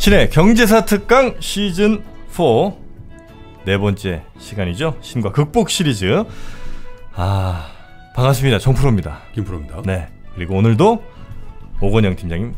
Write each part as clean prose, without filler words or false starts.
신의 경제사 특강 시즌 4 네 번째 시간이죠. 신과 극복 시리즈. 반갑습니다. 정프로입니다. 김프로입니다. 네. 그리고 오늘도 오건영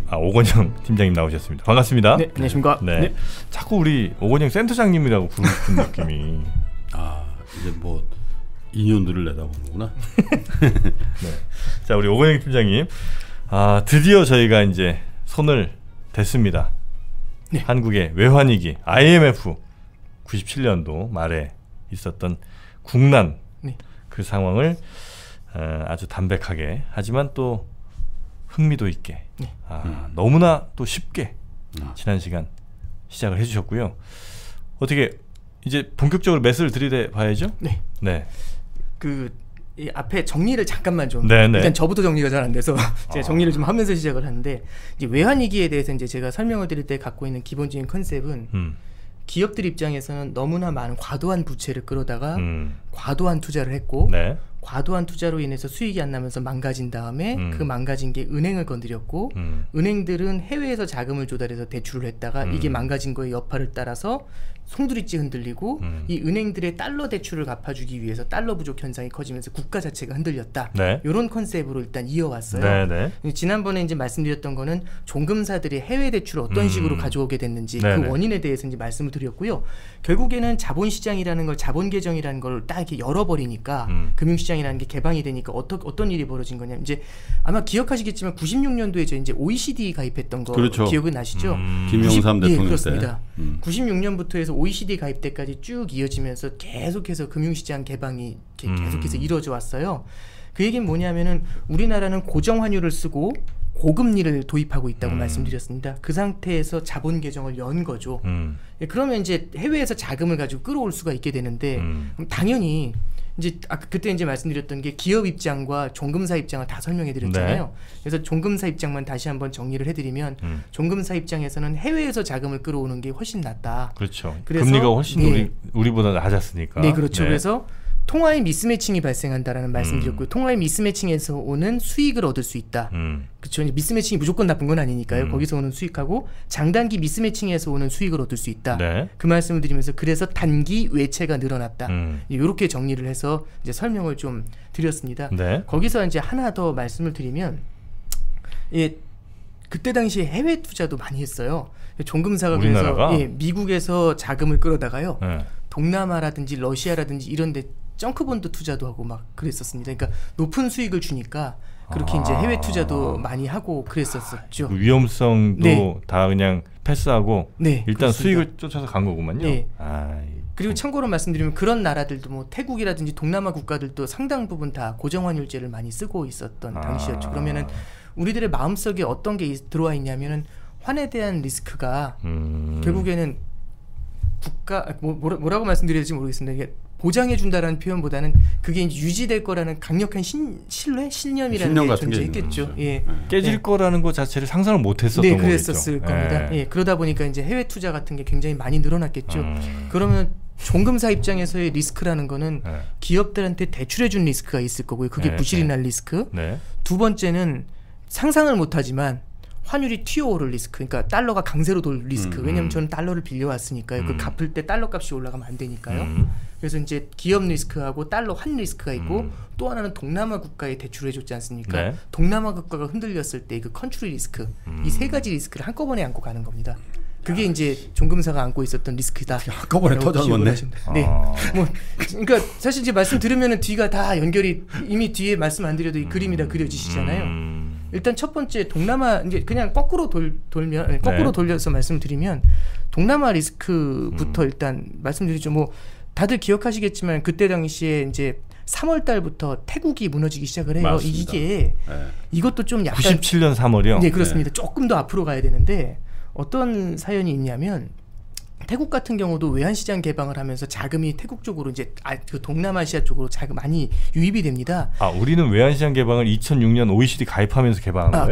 팀장님 나오셨습니다. 반갑습니다. 네, 안녕하십니까. 네. 자꾸 우리 오건영 센터장님이라고 부르는 느낌이. 이제 뭐 인연들을 내다보는구나. 네. 자, 우리 오건영 팀장님. 드디어 저희가 이제 손을 댔습니다. 네. 한국의 외환위기 IMF 97년도 말에 있었던 국난, 네. 그 상황을 아주 담백하게 하지만 또 흥미도 있게 네. 너무나 또 쉽게 지난 시간 시작을 해주셨고요. 어떻게 이제 본격적으로 매스를 들이대 봐야죠? 네. 네. 이 앞에 정리를 잠깐만 좀. 네네. 일단 저부터 정리가 잘 안 돼서 제가 정리를 좀 하면서 시작을 하는데, 이제 외환위기에 대해서 이제 제가 설명을 드릴 때 갖고 있는 기본적인 컨셉은 기업들 입장에서는 너무나 많은 과도한 부채를 끌어다가 과도한 투자를 했고, 네. 과도한 투자로 인해서 수익이 안 나면서 망가진 다음에 그 망가진 게 은행을 건드렸고, 은행들은 해외에서 자금을 조달해서 대출을 했다가 이게 망가진 거의 여파를 따라서 송두리째 흔들리고 이 은행들의 달러 대출을 갚아주기 위해서 달러 부족 현상이 커지면서 국가 자체가 흔들렸다. 네. 이런 컨셉으로 일단 이어왔어요. 네. 지난번에 이제 말씀드렸던 거는 종금사들이 해외 대출을 어떤 식으로 가져오게 됐는지 그 원인에 대해서 이제 말씀을 드렸고요. 결국에는 자본시장이라는 걸, 자본계정이라는 걸 딱 이렇게 열어버리니까 금융시장이라는 게 개방이 되니까 어떤 일이 벌어진 거냐. 이제 아마 기억하시겠지만 96년도에 이제 OECD 가입했던 거 그렇죠. 기억은 나시죠? 김영삼 대통령 때. 그렇습니다. 96년부터 해서 OECD 가입 때까지 쭉 이어지면서 계속해서 금융시장 개방이 계속해서 이루어져 왔어요. 그 얘기는 뭐냐면은 우리나라는 고정 환율을 쓰고 고금리를 도입하고 있다고 말씀드렸습니다. 그 상태에서 자본 계정을 연 거죠. 그러면 이제 해외에서 자금을 가지고 끌어올 수가 있게 되는데 그럼 당연히 이제 그때 이제 말씀드렸던 게 기업 입장과 종금사 입장을 다 설명해 드렸잖아요. 네. 그래서 종금사 입장만 다시 한번 정리를 해드리면 종금사 입장에서는 해외에서 자금을 끌어오는 게 훨씬 낫다. 그렇죠. 그래서, 금리가 훨씬 우리보다 낮았으니까. 네, 그렇죠. 네. 그래서 통화의 미스매칭이 발생한다라는 말씀드렸고요. 통화의 미스매칭에서 오는 수익을 얻을 수 있다. 그렇죠. 미스매칭이 무조건 나쁜 건 아니니까요. 거기서 오는 수익하고 장단기 미스매칭에서 오는 수익을 얻을 수 있다. 네. 그 말씀을 드리면서 그래서 단기 외채가 늘어났다. 이렇게 정리를 해서 이제 설명을 좀 드렸습니다. 네. 거기서 이제 하나 더 말씀을 드리면, 그때 당시에 해외 투자도 많이 했어요. 종금사가 그래서 미국에서 자금을 끌어다가요. 네. 동남아라든지 러시아라든지 이런데 정크본드 투자도 하고 막 그랬었습니다. 그러니까 높은 수익을 주니까 그렇게 이제 해외 투자도 많이 하고 그랬었죠. 위험성도 다 그냥 패스하고 일단 그렇습니다. 수익을 쫓아서 간 거구만요. 네. 그리고 참고로 말씀드리면 그런 나라들도 뭐 태국이라든지 동남아 국가들도 상당 부분 다 고정환율제를 많이 쓰고 있었던 당시였죠. 그러면은 우리들의 마음속에 어떤 게 들어와 있냐면은 환에 대한 리스크가 결국에는 국가 뭐라고 말씀드려야 될지 모르겠습니다. 이게 보장해 준다라는 표현보다는 그게 이제 유지될 거라는 강력한 신념이라는 게 존재했겠죠. 깨질 거라는 것 자체를 상상을 못했었던 거겠죠. 그랬었을 겁니다. 그러다 보니까 이제 해외 투자 같은 게 굉장히 많이 늘어났겠죠. 그러면 종금사 입장에서의 리스크라는 거는 기업들한테 대출해 준 리스크가 있을 거고요. 그게 부실이 날 리스크. 두 번째는 상상을 못하지만 환율이 튀어오를 리스크, 그러니까 달러가 강세로 돌 리스크. 왜냐면 저는 달러를 빌려왔으니까요. 그 갚을 때 달러 값이 올라가면 안 되니까요. 그래서 이제 기업 리스크하고 달러 환 리스크가 있고 또 하나는 동남아 국가에 대출을 해줬지 않습니까? 네. 동남아 국가가 흔들렸을 때 그 컨트리 리스크, 이 세 가지 리스크를 한꺼번에 안고 가는 겁니다. 그게 이제 종금사가 안고 있었던 리스크다. 한꺼번에 터져놓네. 네. 그러니까 사실 이제 말씀 들으면은 뒤가 다 연결이 이미 뒤에 말씀 안 드려도 이 그림이 다 그려지시잖아요. 일단 첫 번째 동남아 이제 그냥 거꾸로 돌려서 말씀을 드리면 동남아 리스크부터 일단 말씀드리죠. 뭐 다들 기억하시겠지만 그때 당시에 이제 3월 달부터 태국이 무너지기 시작을 해요. 맞습니다. 이게 이것도 좀 약간 97년 3월이요. 네, 그렇습니다. 조금 더 앞으로 가야 되는데 어떤 사연이 있냐면 태국 같은 경우도 외환시장 개방을 하면서 자금이 태국 쪽으로 이제 그 동남아시아 쪽으로 자금 많이 유입이 됩니다. 우리는 외환시장 개방을 2006년 OECD 가입하면서 개방한 거예요?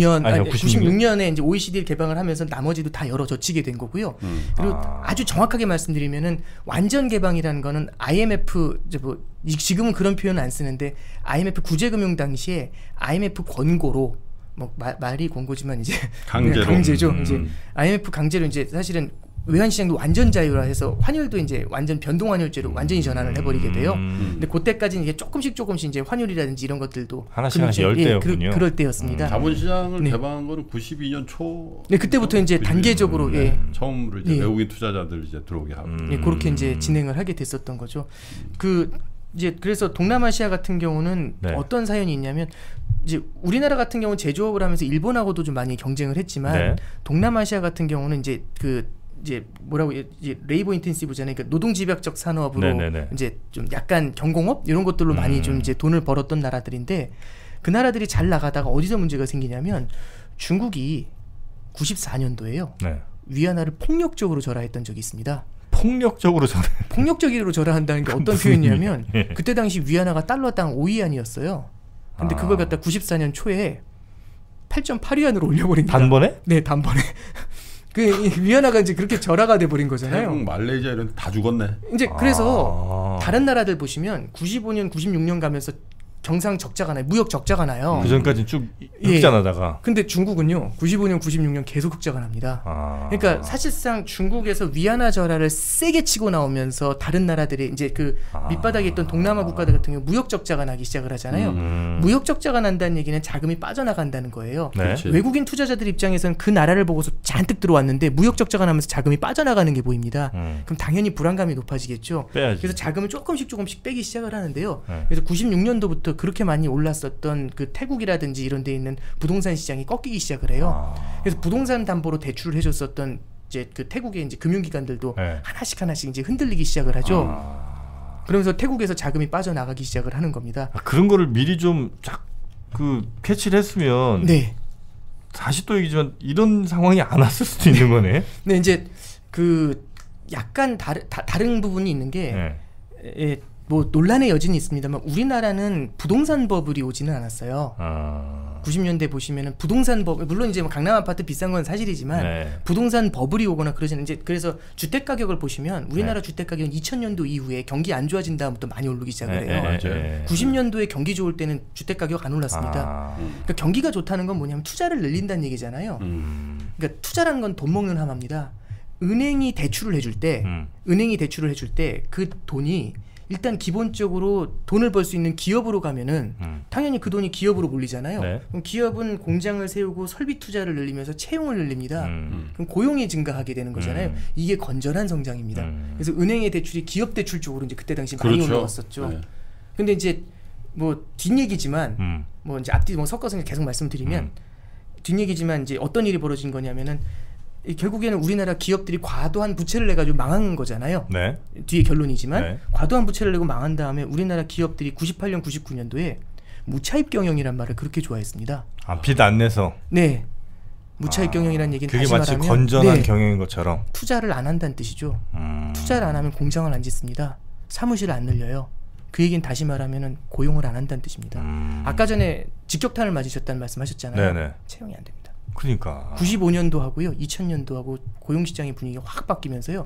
96년에 이제 OECD를 개방을 하면서 나머지도 다 열어젖히게 된 거고요. 그리고 아주 정확하게 말씀드리면은 완전 개방이라는 거는 IMF 지금은 그런 표현은 안 쓰는데 IMF 구제금융 당시에 IMF 권고로 뭐 말이 권고지만 이제 강제로. 강제죠. 이제 IMF 강제로 이제 사실은 외환 시장도 완전 자유라 해서 환율도 이제 완전 변동 환율제로 완전히 전환을 해버리게 돼요. 근데 그때까지는 이게 조금씩 이제 환율이라든지 이런 것들도 하나씩 열 때였군요. 그럴 때였습니다. 자본시장을 개방한 거는 92년 초. 네, 그때부터 이제 단계적으로 처음으로 이제 외국인 투자자들 이제 들어오게 하고. 그렇게 이제 진행을 하게 됐었던 거죠. 이제 그래서 동남아시아 같은 경우는 어떤 사연이 있냐면 이제 우리나라 같은 경우는 제조업을 하면서 일본하고도 좀 많이 경쟁을 했지만 동남아시아 같은 경우는 이제 이제 뭐라고 이제 레이버 인텐시브잖아요. 그러니까 노동 집약적 산업으로 이제 좀 약간 경공업 이런 것들로 많이 좀 이제 돈을 벌었던 나라들인데 그 나라들이 잘 나가다가 어디서 문제가 생기냐면 중국이 94년도에요. 위안화를 폭력적으로 절하했던 적이 있습니다. 폭력적으로 절하한다는 게 어떤 표현이냐면 그때 당시 위안화가 달러당 5위안이었어요. 근데 그걸 갖다 94년 초에 8.8위안으로 올려버립니다. 단번에? 네, 단번에. 그 위안화가 이제 그렇게 절하가 돼 버린 거잖아요. 태국, 말레이시아 이런 데 다 죽었네. 이제 그래서 다른 나라들 보시면 95년, 96년 가면서 경상 적자가 나요. 무역 적자가 나요. 그 전까지는 쭉 흑자 나다가. 근데 중국은요. 95년, 96년 계속 흑자가 납니다. 그러니까 사실상 중국에서 위안화 절하를 세게 치고 나오면서 다른 나라들이 이제 그 밑바닥에 있던 동남아 국가들 같은 경우 무역 적자가 나기 시작을 하잖아요. 무역 적자가 난다는 얘기는 자금이 빠져나간다는 거예요. 외국인 투자자들 입장에서는 그 나라를 보고서 잔뜩 들어왔는데 무역 적자가 나면서 자금이 빠져나가는 게 보입니다. 그럼 당연히 불안감이 높아지겠죠. 빼야지. 그래서 자금을 조금씩 빼기 시작을 하는데요. 그래서 96년도부터 그렇게 많이 올랐었던 그 태국이라든지 이런 데 있는 부동산 시장이 꺾이기 시작을 해요. 그래서 부동산 담보로 대출을 해줬었던 이제 그 태국의 이제 금융기관들도 하나씩 이제 흔들리기 시작을 하죠. 그러면서 태국에서 자금이 빠져나가기 시작을 하는 겁니다. 그런 거를 미리 좀 그 캐치를 했으면 다시 또 얘기지만 이런 상황이 안 왔을 수도 있는 거네. 네, 이제 그 약간 다른 부분이 있는 게 뭐 논란의 여진이 있습니다만 우리나라는 부동산 버블이 오지는 않았어요. 90년대 보시면은 부동산 버블, 물론 이제 뭐 강남 아파트 비싼 건 사실이지만 부동산 버블이 오거나 그러지는 이제 그래서 주택 가격을 보시면 우리나라 주택 가격은 2000년도 이후에 경기 안 좋아진 다음부터 많이 오르기 시작을 해요. 90년도에 경기 좋을 때는 주택 가격 안 올랐습니다. 그러니까 경기가 좋다는 건 뭐냐면 투자를 늘린다는 얘기잖아요. 그러니까 투자라는 건 돈 먹는 함합니다. 은행이 대출을 해줄 때 그 돈이 일단 기본적으로 돈을 벌 수 있는 기업으로 가면은 당연히 그 돈이 기업으로 몰리잖아요. 그럼 기업은 공장을 세우고 설비 투자를 늘리면서 채용을 늘립니다. 그럼 고용이 증가하게 되는 거잖아요. 이게 건전한 성장입니다. 그래서 은행의 대출이 기업 대출 쪽으로 이제 그때 당시 많이 올라왔었죠. 근데 이제 뭐 뒷얘기지만 뭐 이제 앞뒤 뭐 섞어서 계속 말씀드리면 뒷얘기지만 이제 어떤 일이 벌어진 거냐면은 결국에는 우리나라 기업들이 과도한 부채를 내가지고 망한 거잖아요. 뒤에 결론이지만 과도한 부채를 내고 망한 다음에 우리나라 기업들이 98년, 99년도에 무차입 경영이란 말을 그렇게 좋아했습니다. 빚 안 내서. 네. 무차입 경영이라는 얘기는 그게 다시 마치 말하면 건전한 경영인 것처럼. 투자를 안 한다는 뜻이죠. 투자를 안 하면 공장을 안 짓습니다. 사무실을 안 늘려요. 그 얘기는 다시 말하면 고용을 안 한다는 뜻입니다. 아까 전에 직격탄을 맞으셨다는 말씀하셨잖아요. 채용이 안 됩니다. 그러니까 95년도 하고요, 2000년도 하고 고용 시장의 분위기가 확 바뀌면서요.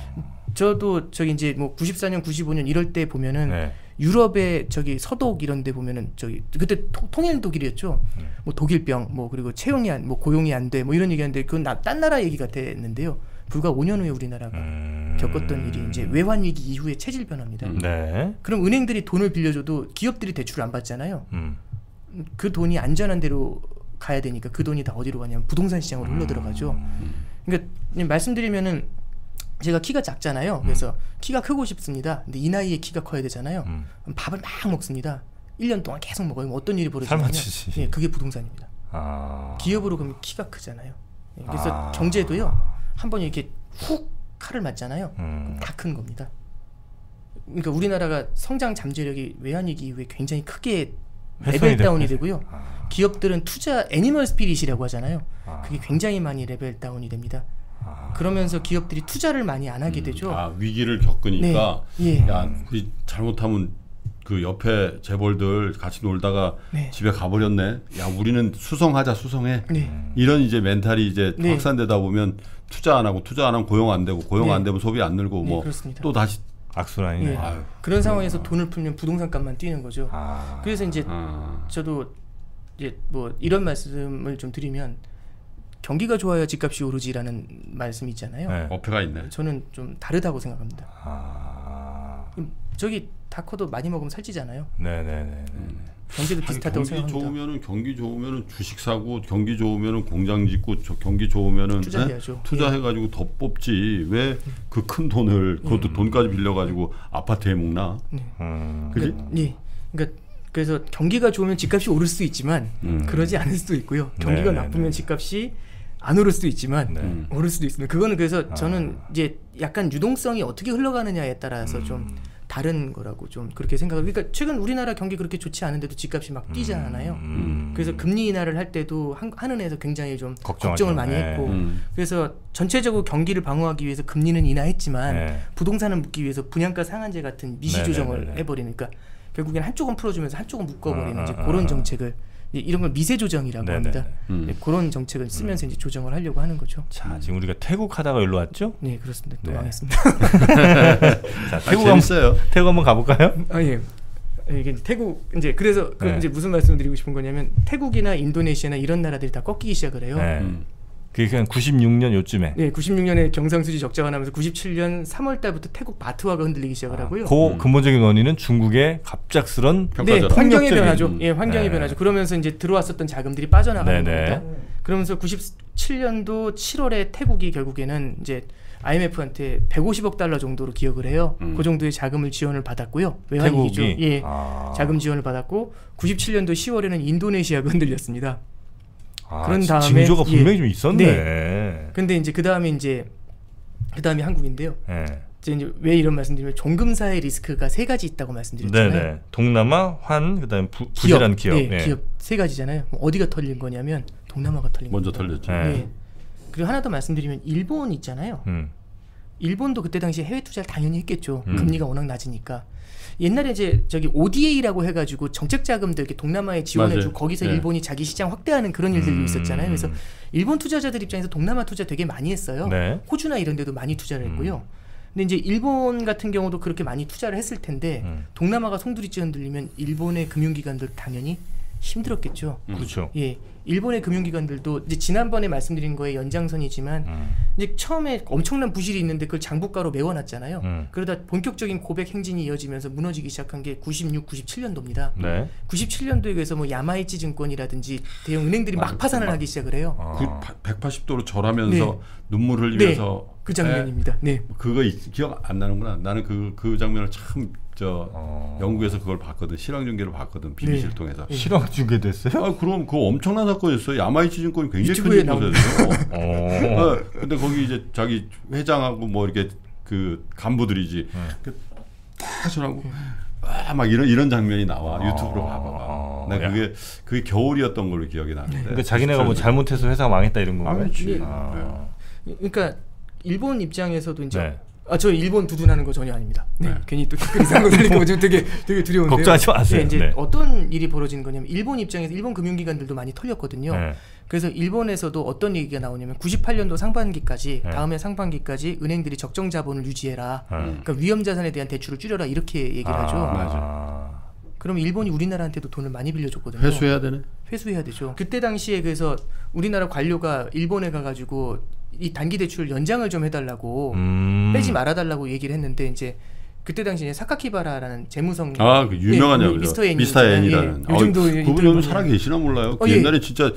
저도 저기 이제 뭐 94년, 95년 이럴 때 보면은 유럽의 저기 서독 이런 데 보면은 저기 그때 통일 독일이었죠. 뭐 독일병 뭐 그리고 채용이 뭐 고용이 안 돼 뭐 이런 얘기하는데 그건 딴 나라 얘기 같았는데요. 불과 5년 후에 우리나라가 겪었던 일이 이제 외환 위기 이후의 체질 변화입니다. 그럼 은행들이 돈을 빌려줘도 기업들이 대출을 안 받잖아요. 그 돈이 안전한 데로 가야 되니까 그 돈이 다 어디로 가냐면 부동산 시장으로 흘러 들어가죠. 그러니까 말씀드리면은 제가 키가 작잖아요. 그래서 키가 크고 싶습니다. 근데 이 나이에 키가 커야 되잖아요. 밥을 막 먹습니다. 1년 동안 계속 먹어요. 어떤 일이 벌어지냐면 그게 부동산입니다. 기업으로 그러면 키가 크잖아요. 그래서 경제도요. 한번 이렇게 훅 칼을 맞잖아요. 다 큰 겁니다. 그러니까 우리나라가 성장 잠재력이 외환위기 이후에 굉장히 크게 레벨 다운이 되고요. 기업들은 투자 애니멀 스피릿이라고 하잖아요. 그게 굉장히 많이 레벨 다운이 됩니다. 그러면서 기업들이 투자를 많이 안 하게 되죠. 위기를 겪으니까 야, 우리 잘못하면 그 옆에 재벌들 같이 놀다가 집에 가버렸네. 야, 우리는 수성해. 이런 이제 멘탈이 이제 확산되다 보면 투자 안 하고 고용 안 되고 고용 안 되면 소비 안 늘고 뭐 또 다시 악순환이네. 그런 상황에서 돈을 풀면 부동산 값만 뛰는 거죠. 그래서 이제 저도 이제 뭐 이런 말씀을 좀 드리면 경기가 좋아야 집값이 오르지라는 말씀이 있잖아요. 네. 어폐가 있네. 저는 좀 다르다고 생각합니다. 저기 다커도 많이 먹으면 살찌잖아요. 네네네. 경기도 비슷하다고 생각합니다. 경기 좋으면은 주식 사고, 경기 좋으면은 공장 짓고, 경기 좋으면은 투자해가지고 더 뽑지. 왜 그 큰 돈을 그것도 돈까지 빌려가지고 아파트에 묵나? 그지? 네. 그러니까 그래서 경기가 좋으면 집값이 오를 수 있지만 그러지 않을 수도 있고요. 경기가 나쁘면 집값이 안 오를 수도 있지만 오를 수도 있습니다. 그거는 그래서 저는 이제 약간 유동성이 어떻게 흘러가느냐에 따라서 좀 다른 거라고 좀 그렇게 생각을. 그러니까 최근 우리나라 경기 그렇게 좋지 않은데도 집값이 막 뛰잖아요. 그래서 금리 인하를 할 때도 한은에서 굉장히 좀 걱정을 많이 했고 그래서 전체적으로 경기를 방어하기 위해서 금리는 인하했지만 부동산을 묶기 위해서 분양가 상한제 같은 미시 조정을 해버리니까 결국엔 한쪽은 풀어주면서 한쪽은 묶어버리는 이제 그런 정책을 이런 걸 미세 조정이라고 합니다. 그런 정책을 쓰면서 이제 조정을 하려고 하는 거죠. 자, 지금 우리가 태국 하다가 여기로 왔죠? 네, 그렇습니다. 또 망했습니다. 자, 태국 한번 가볼까요? 예. 이게 태국 이제 그래서 이제 무슨 말씀을 드리고 싶은 거냐면 태국이나 인도네시아나 이런 나라들이 다 꺾이기 시작을 해요. 그게 한 96년 요쯤에. 네, 96년에 경상수지 적자가 나면서 97년 3월 달부터 태국 바트화가 흔들리기 시작을 하고요. 그 근본적인 원인은 중국의 갑작스런 환경의 변화죠. 예, 환경의 변화죠. 그러면서 이제 들어왔었던 자금들이 빠져나가는 겁니다. 그러면서 97년도 7월에 태국이 결국에는 이제 IMF한테 150억 달러 정도로 기억을 해요. 그 정도의 자금을 지원을 받았고요. 외환위기죠. 예, 자금 지원을 받았고 97년도 10월에는 인도네시아가 흔들렸습니다. 그런 다음에 징조가 분명히 좀 있었네. 네. 근데 이제 그 다음에 한국인데요. 이제 왜 이런 말씀드리면 종금사의 리스크가 세 가지 있다고 말씀드렸잖아요. 동남아, 환, 그다음에 부실한 기업. 기업 세 가지잖아요. 어디가 털린 거냐면 동남아가 털린 거죠. 먼저 털렸죠. 그리고 하나 더 말씀드리면 일본 있잖아요. 일본도 그때 당시에 해외 투자를 당연히 했겠죠. 금리가 워낙 낮으니까. 옛날에 이제 저기 ODA라고 해가지고 정책 자금들 이렇게 동남아에 지원해주고 거기서 일본이 자기 시장 확대하는 그런 일들도 있었잖아요. 그래서 일본 투자자들 입장에서 동남아 투자 되게 많이 했어요. 호주나 이런 데도 많이 투자를 했고요. 근데 이제 일본 같은 경우도 그렇게 많이 투자를 했을 텐데 동남아가 송두리째 흔들리면 일본의 금융기관들 당연히 힘들었겠죠. 그렇죠. 예, 일본의 금융기관들도 이제 지난번에 말씀드린 거에 연장선이지만 이제 처음에 엄청난 부실이 있는데 그걸 장부가로 메워놨잖아요. 그러다 본격적인 고백 행진이 이어지면서 무너지기 시작한 게 96, 97년도입니다. 97년도에 그래서 뭐 야마이치 증권이라든지 대형 은행들이 막 파산을 하기 시작을 해요. 180도로 절하면서 눈물 흘리면서 그 장면입니다. 그거 기억 안 나는구나. 나는 그 장면을 참 영국에서 그걸 봤거든. 실황중계로 봤거든. BBC를 통해서. 실황중계도 했어요? 그럼 그거 엄청난 사건이었어요. 야마이치 증권이 굉장히 큰 증권사였어요. 근데 거기 이제 자기 회장하고 뭐 이렇게 그 간부들이지. 딱 저라고 막 이런 장면이 나와. 유튜브로 봐봐. 그게 겨울이었던 걸로 기억이 나는데. 그러니까 자기네가 뭐 잘못해서 회사가 망했다 이런 건가요? 그러니까 일본 입장에서도 이제 저 일본 두둔하는 거 전혀 아닙니다. 괜히 또 이상한 거 들리고 좀 되게 두려운데요. 걱정하지 마세요. 이제 어떤 일이 벌어지는 거냐면 일본 입장에서 일본 금융기관들도 많이 털렸거든요. 그래서 일본에서도 어떤 얘기가 나오냐면 98년도 상반기까지 다음해 상반기까지 은행들이 적정 자본을 유지해라. 그러니까 위험 자산에 대한 대출을 줄여라 이렇게 얘기를 하죠. 맞아. 그럼 일본이 우리나라한테도 돈을 많이 빌려줬거든요. 회수해야 되네. 회수해야 되죠. 그때 당시에 그래서 우리나라 관료가 일본에 가가지고 이 단기 대출 연장을 좀 해달라고 빼지 말아달라고 얘기를 했는데 이제 그때 당시에 사카키바라라는 재무성 그 유명한 미스터 N이라는 요즘도 그분 요즘 살아 계시나 몰라요. 옛날에 진짜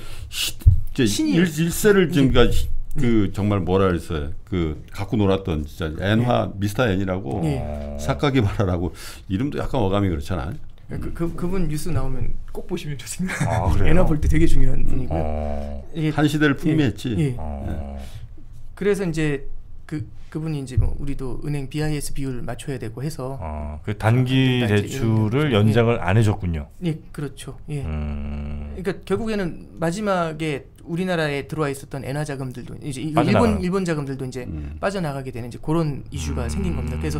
일세를 지금까 그 정말 뭐라 그랬어요. 그 갖고 놀았던 진짜 엔화 미스터 N이라고 사카키바라라고 이름도 약간 어감이 그렇잖아. 그분 뉴스 나오면 꼭 보시면 좋습니다. 엔화 볼 때 되게 중요한 분이고요. 한 시대를 풍미했지. 그래서 이제 그분이 이제 뭐 우리도 은행 BIS 비율 맞춰야 되고 해서 그 단기 대출을 연장을 안 해줬군요. 그렇죠. 그러니까 결국에는 마지막에 우리나라에 들어와 있었던 엔화 자금들도 이제 일본 자금들도 이제 빠져나가게 되는 이제 그런 이슈가 생긴 겁니다. 그래서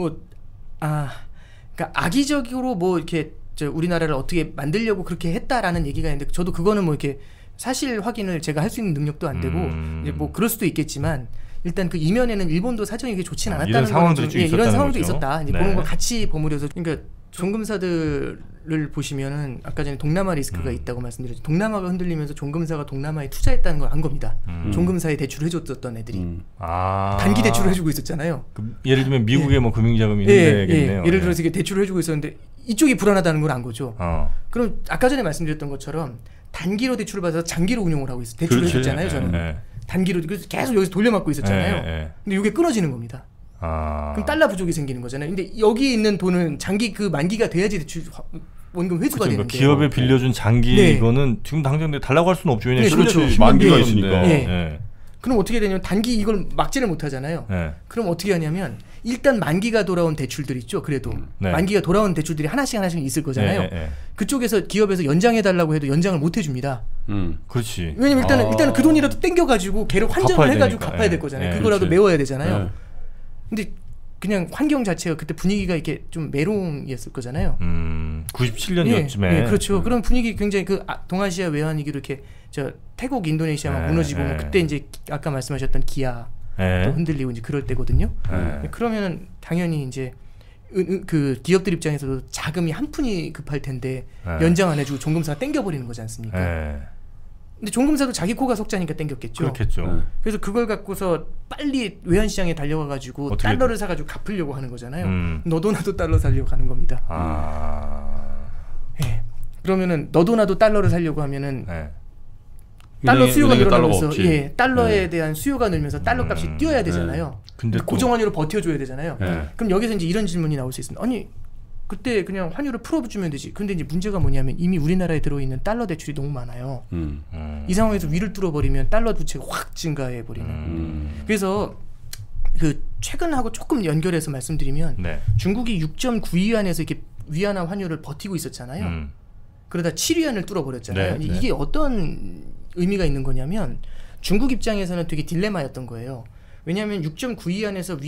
그러니까 악의적으로 뭐 이렇게 우리나라를 어떻게 만들려고 그렇게 했다라는 얘기가 있는데 저도 그거는 뭐 이렇게 사실 확인을 제가 할 수 있는 능력도 안 되고 이제 뭐 그럴 수도 있겠지만 일단 그 이면에는 일본도 사정이 그렇게 좋진 않았다는 이런 상황도 이런 상황도 있었다. 이제 그런 걸 같이 버무려서 그러니까 종금사들을 를 보시면은 아까 전에 동남아 리스크가 있다고 말씀드렸죠. 동남아가 흔들리면서 종금사가 동남아에 투자했다는 걸 안 겁니다. 종금사에 대출을 해줬던 애들이 단기 대출을 해주고 있었잖아요. 예를 들면 미국에 뭐 금융자금이 있는데겠네요. 예를 들어서 이게 대출을 해주고 있었는데 이쪽이 불안하다는 걸 안 거죠. 그럼 아까 전에 말씀드렸던 것처럼 단기로 대출을 받아서 장기로 운용을 하고 있어요. 대출을 해줬잖아요. 저는 단기로 그래서 계속 여기서 돌려막고 있었잖아요. 근데 이게 끊어지는 겁니다. 그럼 달러 부족이 생기는 거잖아요. 근데 여기에 있는 돈은 장기 그 만기가 돼야지 대출 원금 회수가 그렇죠. 되는데 기업에 빌려준 장기 이거는 지금 당장 달라고 할 수는 없죠. 왜냐면 그렇죠. 만기가 있으니까. 그럼 어떻게 되냐면 단기 이걸 막지를 못하잖아요. 그럼 어떻게 하냐면 일단 만기가 돌아온 대출들 있죠. 그래도 만기가 돌아온 대출들이 하나씩 있을 거잖아요. 그쪽에서 기업에서 연장해달라고 해도 연장을 못 해줍니다. 그렇지. 왜냐면 일단은 그 돈이라도 땡겨가지고 걔를 환전을 해가지고 갚아야 될 거잖아요. 그거라도 메워야 되잖아요. 근데 그냥 환경 자체가 그때 분위기가 이렇게 좀 메롱이었을 거잖아요. 97년쯤에. 그렇죠. 그런 분위기 굉장히 그 동아시아 외환위기로 이렇게 저 태국, 인도네시아만 무너지고 그때 이제 아까 말씀하셨던 기아 또 흔들리고 이제 그럴 때거든요. 그러면은 당연히 이제 그 기업들 입장에서도 자금이 한 푼이 급할 텐데 연장 안 해주고 종금사가 땡겨버리는 거지 않습니까? 근데 종금사도 자기 코가 석자니까 땡겼겠죠. 그렇겠죠. 그래서 그걸 갖고서 빨리 외환시장에 달려가가지고 달러를 사가지고 갚으려고 하는 거잖아요. 너도 나도 달러 사려고 하는 겁니다. 그러면은 너도 나도 달러를 사려고 하면은 달러 수요가 늘어나면서 달러에 대한 수요가 늘면서 달러 값이 뛰어야 되잖아요. 근데 고정환율을 버텨줘야 되잖아요. 그럼 여기서 이제 이런 질문이 나올 수 있습니다. 아니 그때 그냥 환율을 풀어주면 되지. 근데 이제 문제가 뭐냐면 이미 우리나라에 들어있는 달러 대출이 너무 많아요. 이 상황에서 위를 뚫어버리면 달러 부채가 확 증가해버리는. 그래서 그 최근하고 조금 연결해서 말씀드리면 중국이 6.9위안에서 이렇게 위안화 환율을 버티고 있었잖아요. 그러다 7위안을 뚫어버렸잖아요. 이게 어떤 의미가 있는 거냐면 중국 입장에서는 되게 딜레마였던 거예요. 왜냐하면 6.9위안에서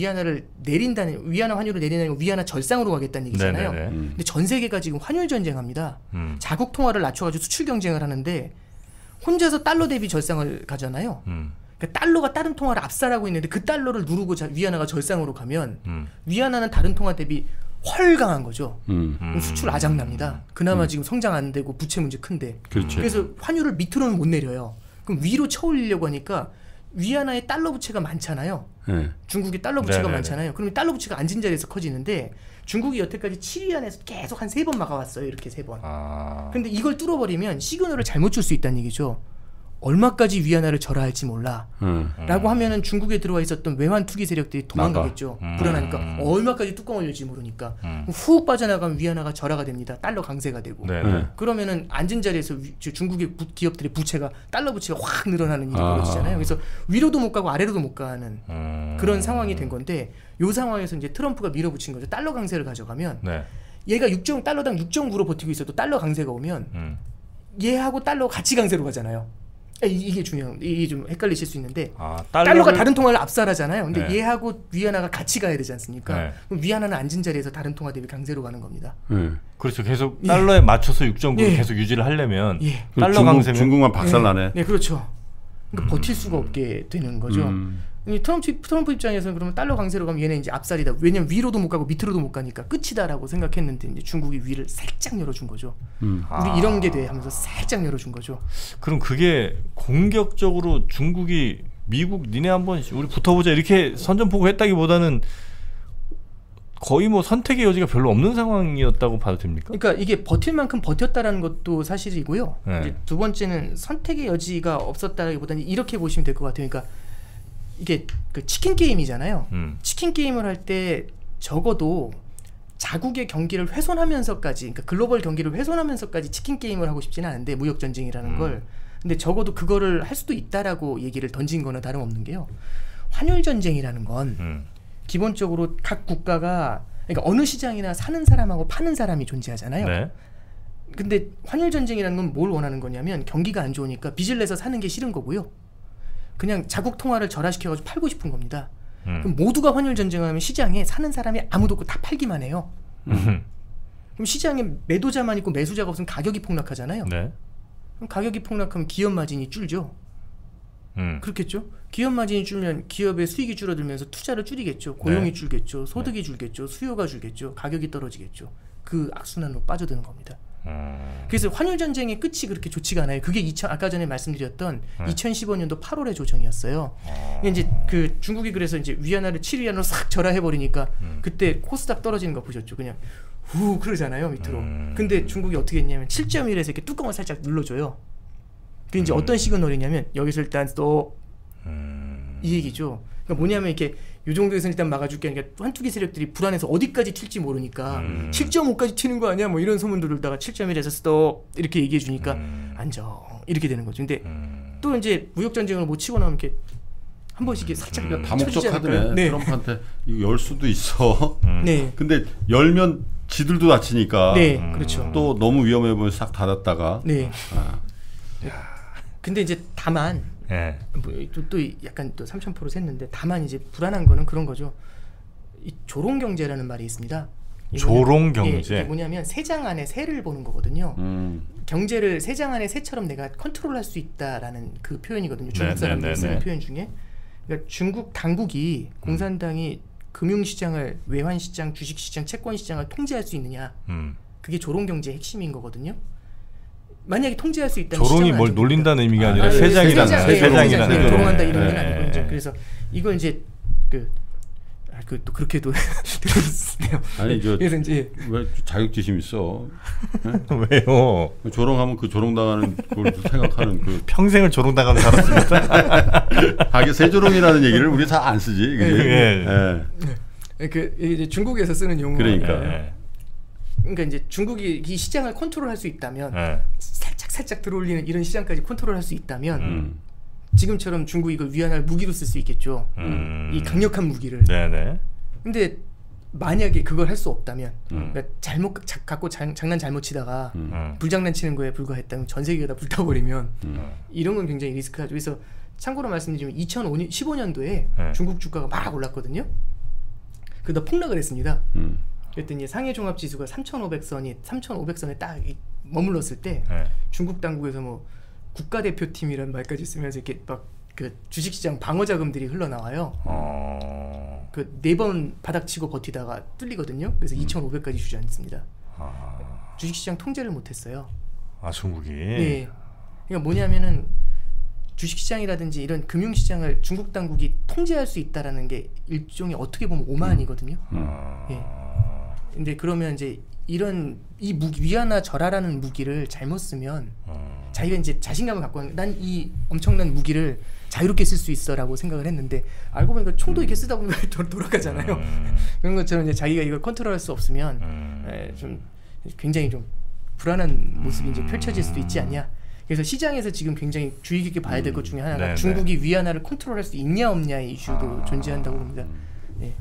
위안화 환율을 내린다는 건 위안화 절상으로 가겠다는 얘기잖아요. 근데 전 세계가 지금 환율 전쟁합니다. 자국 통화를 낮춰가지고 수출 경쟁을 하는데 혼자서 달러 대비 절상을 가잖아요. 그러니까 달러가 다른 통화를 압살하고 있는데 그 달러를 누르고 위안화가 절상으로 가면 위안화는 다른 통화 대비 훨 강한 거죠. 그럼 수출 아작납니다. 그나마 지금 성장 안 되고 부채 문제 큰데. 그래서 환율을 밑으로는 못 내려요. 그럼 위로 쳐올리려고 하니까 위안화에 달러 부채가 많잖아요. 중국이 달러 부채가 많잖아요. 그러면 달러 부채가 앉은 자리에서 커지는데 중국이 여태까지 7위안에서 계속 한 3번 막아왔어요. 이렇게 3번. 근데 이걸 뚫어버리면 시그널을 잘못 줄 수 있다는 얘기죠. 얼마까지 위안화를 절하할지 몰라 라고 하면은 중국에 들어와 있었던 외환 투기 세력들이 도망가겠죠. 불안하니까 얼마까지 뚜껑을 열지 모르니까 훅 빠져나가면 위안화가 절하가 됩니다. 달러 강세가 되고 그러면은 앉은 자리에서 중국의 기업들의 부채가 달러 부채가 확 늘어나는 일이 벌어지잖아요. 그래서 위로도 못 가고 아래로도 못 가는 그런 상황이 된 건데 이 상황에서 이제 트럼프가 밀어붙인 거죠. 달러 강세를 가져가면 얘가 달러당 6.9로 버티고 있어도 달러 강세가 오면 얘하고 달러가 같이 강세로 가잖아요. 이게 중요한, 이게 좀 헷갈리실 수 있는데 달러가 다른 통화를 압살하잖아요. 근데 얘하고 위안화가 같이 가야 되지 않습니까? 그럼 위안화는 앉은 자리에서 다른 통화 대비 강세로 가는 겁니다. 그렇죠. 계속 달러에 맞춰서 6.9를 계속 유지를 하려면 달러 강세면 중국만 박살나네. 네, 그렇죠. 그러니까 버틸 수가 없게 되는 거죠. 트럼프 입장에서는 그러면 달러 강세로 가면 얘네 이제 압살이다. 왜냐면 위로도 못 가고 밑으로도 못 가니까 끝이다라고 생각했는데 이제 중국이 위를 살짝 열어준 거죠. 우리 이런 게 돼 하면서 살짝 열어준 거죠. 그럼 그게 공격적으로 중국이 미국 니네 한번 우리 붙어보자 이렇게 선전포고했다기보다는 거의 뭐 선택의 여지가 별로 없는 상황이었다고 봐도 됩니까? 그러니까 이게 버틸 만큼 버텼다라는 것도 사실이고요. 이제 두 번째는 선택의 여지가 없었다기보다는 이렇게 보시면 될 것 같아요. 그러니까 이게 그 치킨 게임이잖아요. 치킨 게임을 할 때 적어도 자국의 경기를 훼손하면서까지, 그러니까 글로벌 경기를 훼손하면서까지 치킨 게임을 하고 싶지는 않은데 무역 전쟁이라는 걸. 근데 적어도 그거를 할 수도 있다라고 얘기를 던진 거는 다름없는 게요. 환율 전쟁이라는 건 기본적으로 각 국가가 그러니까 어느 시장이나 사는 사람하고 파는 사람이 존재하잖아요. 근데 환율 전쟁이라는 건 뭘 원하는 거냐면 경기가 안 좋으니까 빚을 내서 사는 게 싫은 거고요. 그냥 자국 통화를 절하시켜가지고 팔고 싶은 겁니다. 그럼 모두가 환율 전쟁하면 시장에 사는 사람이 아무도 없고 다 팔기만 해요. 그럼 시장에 매도자만 있고 매수자가 없으면 가격이 폭락하잖아요. 그럼 가격이 폭락하면 기업 마진이 줄죠. 그렇겠죠. 기업 마진이 줄면 기업의 수익이 줄어들면서 투자를 줄이겠죠. 고용이 줄겠죠. 소득이 줄겠죠. 수요가 줄겠죠. 가격이 떨어지겠죠. 그 악순환으로 빠져드는 겁니다. 그래서 환율 전쟁의 끝이 그렇게 좋지가 않아요. 그게 아까 전에 말씀드렸던 2015년도 8월의 조정이었어요. 이제 그 중국이 그래서 이제 위안화를 7위안으로 싹 절하해 버리니까 그때 코스닥 떨어지는 거 보셨죠? 그냥 후 그러잖아요 밑으로. 근데 중국이 어떻게 했냐면 7.1에서 이렇게 뚜껑을 살짝 눌러줘요. 그 이제 어떤 시그널이냐면 여기서 일단 또 이 얘기죠. 그러니까 뭐냐면 이렇게 이 정도에서 일단 막아줄게 하니까 환투기 세력들이 불안해서 어디까지 튈지 모르니까 7.5까지 튀는 거 아니야? 뭐 이런 소문도 돌다가 7.1에서 스톱 이렇게 얘기해 주니까 안정 이렇게 되는 거죠. 근데 또 이제 무역 전쟁을 못 치고 나면 이렇게 한 번씩 이렇게 살짝 다목적 카드네. 네. 트럼프한테 이거 열 수도 있어. 네. 근데 열면 지들도 다치니까. 네, 그렇죠. 또 너무 위험해 보면 싹 닫았다가. 네. 근데 이제 다만. 뭐 또 약간 또 3,000% 샜는데 다만 이제 불안한 거는 그런 거죠. 이 조롱 경제라는 말이 있습니다. 조롱 경제. 이게 뭐냐면 세 장 안에 새를 보는 거거든요. 경제를 세 장 안에 새처럼 내가 컨트롤할 수 있다라는 그 표현이거든요. 중국 사람들이 쓰는 표현 중에. 그러니까 중국 당국이 공산당이 금융시장을 외환시장, 주식시장, 채권시장을 통제할 수 있느냐. 그게 조롱 경제의 핵심인 거거든요. 만약에 통제할 수 있다면 조롱이 뭘 놀린다는 의미가 아니라 세장이라는 세장이라는 조롱한다 이런 건 아니고 이제 그래서 이걸 이제 또 그렇게도 들었어요. 아니 그래서 이제 왜 자격지심 있어? 왜요? 조롱하면 그 조롱당하는 걸 생각하는 그 평생을 조롱당하는 살았습니다. 하긴 세조롱이라는 얘기를 우리 다 안 쓰지. 그 이제 중국에서 쓰는 용어. 그러니까. 그러니까 이제 중국이 이 시장을 컨트롤할 수 있다면 살짝 들어올리는 이런 시장까지 컨트롤할 수 있다면 지금처럼 중국이 이걸 위안화를 무기로 쓸 수 있겠죠. 이 강력한 무기를. 네네. 근데 만약에 그걸 할 수 없다면 그러니까 장난 잘못 치다가 불장난치는 거에 불과했다면 전 세계가 다 불타버리면 이런 건 굉장히 리스크하죠. 그래서 참고로 말씀드리면 2015년도에 중국 주가가 막 올랐거든요. 그러다 폭락을 했습니다. 그랬더니 상해 종합 지수가 3,500선에 딱 머물렀을 때 중국 당국에서 뭐 국가대표팀이라는 말까지 쓰면서 이렇게 막 그 주식시장 방어 자금들이 흘러나와요. 그 4번 바닥치고 버티다가 뚫리거든요. 그래서 2,500까지 주저앉습니다. 주식시장 통제를 못했어요. 중국이. 네. 그러니까 뭐냐면은 주식시장이라든지 이런 금융시장을 중국 당국이 통제할 수 있다라는 게 일종의 어떻게 보면 오만이거든요. 예. 근데 그러면 이제 이 위안화 절하라는 무기를 잘못 쓰면 자기가 이제 자신감을 갖고 난 이 엄청난 무기를 자유롭게 쓸 수 있어라고 생각을 했는데 알고 보니까 총도 이렇게 쓰다 보면 돌아가잖아요. 그런 것처럼 이제 자기가 이걸 컨트롤할 수 없으면 좀 굉장히 좀 불안한 모습이 이제 펼쳐질 수도 있지 않냐. 그래서 시장에서 지금 굉장히 주의 깊게 봐야 될 것 중에 하나가 중국이 위안화를 컨트롤할 수 있냐 없냐의 이슈도 존재한다고 봅니다. 네.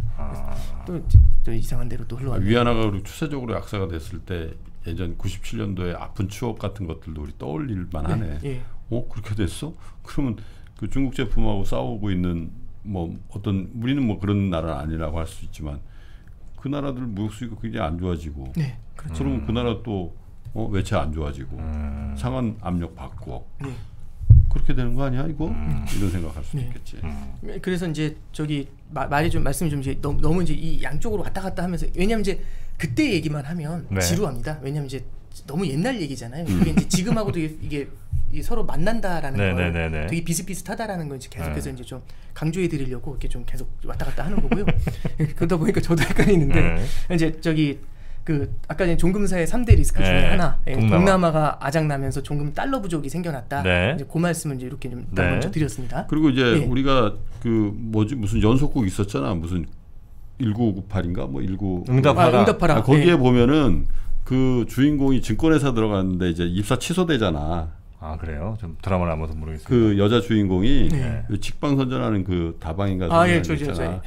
또 이상한 대로 또 흘러가요. 위안화가 우리 추세적으로 약세가 됐을 때 예전 97년도에 아픈 추억 같은 것들도 우리 떠올릴 만하네. 그렇게 됐어? 그러면 그 중국 제품하고 싸우고 있는 뭐 어떤 우리는 뭐 그런 나라는 아니라고 할 수 있지만 그 나라들 무역 수익이 굉장히 안 좋아지고. 네, 그렇죠. 그러면 그 나라 또 외채 안 좋아지고 상한 압력 받고. 그렇게 되는 거 아니야 이거? 이런 생각할 수도 있겠지. 그래서 이제 저기 말씀이 좀 이제 너무 이제 이 양쪽으로 왔다 갔다 하면서 왜냐면 이제 그때 얘기만 하면 지루합니다. 왜냐면 이제 너무 옛날 얘기잖아요. 이게 이제 지금하고도 이게 서로 만난다라는 걸 되게 비슷비슷하다라는 걸 이제 계속해서 이제 좀 강조해 드리려고 이렇게 좀 계속 왔다 갔다 하는 거고요. 그러다 보니까 저도 헷갈리는데 이제 저기 그 아까 전에 종금사의 3대 리스크 중에 하나 동남아가 아작나면서 종금 달러 부족이 생겨났다. 이제 그 말씀을 이제 이렇게 좀 먼저 드렸습니다. 그리고 이제 우리가 그 무슨 연속곡 있었잖아. 무슨 1998인가 뭐 19 응답하라. 거기에 보면은 그 주인공이 증권회사 들어갔는데 이제 입사 취소되잖아. 그래요? 좀 드라마를 안 봐서 모르겠어요. 그 여자 주인공이 그 직방선전하는 그 다방인가 있잖아.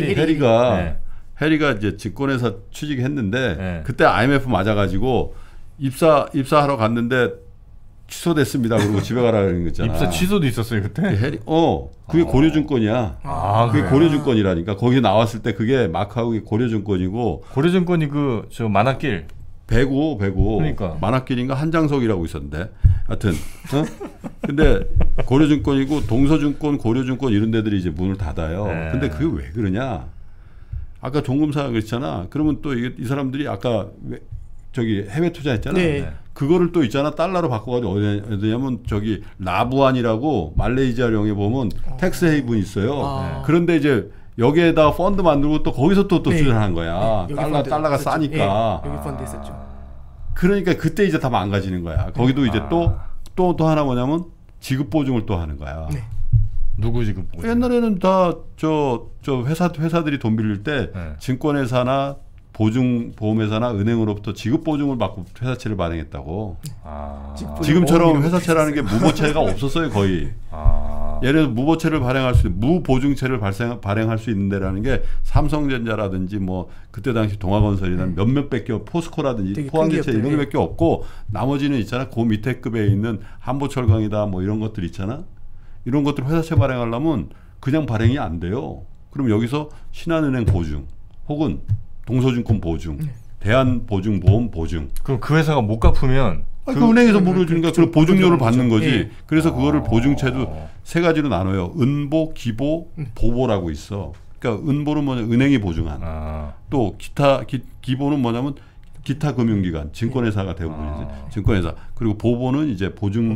해리가 이제 증권회사 취직했는데 그때 IMF 맞아가지고 입사하러 갔는데 취소됐습니다. 그리고 집에 가라는 거 있잖아. 입사 취소도 있었어요 그때? 그게 고려증권이야. 그게 고려증권이라니까. 거기 나왔을 때 그게 마카오의 고려증권이고. 고려증권이 그 저 만화길. 배고 그러니까. 만화길인가 한장석이라고 있었는데. 하여튼 근데 고려증권이고 동서증권, 고려증권 이런 데들이 이제 문을 닫아요. 근데 그게 왜 그러냐? 아까 종금사가 그랬잖아. 그러면 또 이 사람들이 아까 저기 해외 투자했잖아. 그거를 또 있잖아. 달러로 바꿔가지고 어디냐면 저기 라부안이라고 말레이시아령에 보면 텍스 헤이븐 있어요. 그런데 이제 여기에다가 펀드 만들고 또 거기서 또 투자한 거야. 달러가 싸니까. 여기 펀드 있었죠. 그러니까 그때 이제 다 망가지는 거야. 거기도 이제 또 하나 뭐냐면 지급 보증을 또 하는 거야. 누구 지급 보증? 옛날에는 다 저 회사들이 돈 빌릴 때 증권회사나 보험회사나 은행으로부터 지급 보증을 받고 회사채를 발행했다고. 지금처럼 회사채라는 게 무보채가 없었어요 거의. 예를 들어 무보채를 발행할 수 있는 무보증채를 발행할 수 있는 데라는 게 삼성전자라든지 뭐 그때 당시 동아건설이나 몇몇밖에 포스코라든지 포항제체 이런 게밖에 없고 나머지는 있잖아. 그 밑에 급에 있는 한보철강이다 뭐 이런 것들 있잖아. 이런 것들 회사채 발행하려면 그냥 발행이 안 돼요. 그럼 여기서 신한은행 보증 혹은 동서증권 보증, 대한보증보험 보증. 그럼 그 회사가 못 갚으면 그 은행에서 물어주니까 그 보증료를 받는 거지. 그래서 그거를 보증채도 세 가지로 나눠요. 은보, 기보, 보보라고 있어. 그러니까 은보는 뭐냐 은행이 보증한. 또 기보는 뭐냐면 기타 금융기관, 증권회사가 대부분이지. 증권회사. 그리고 보보는 이제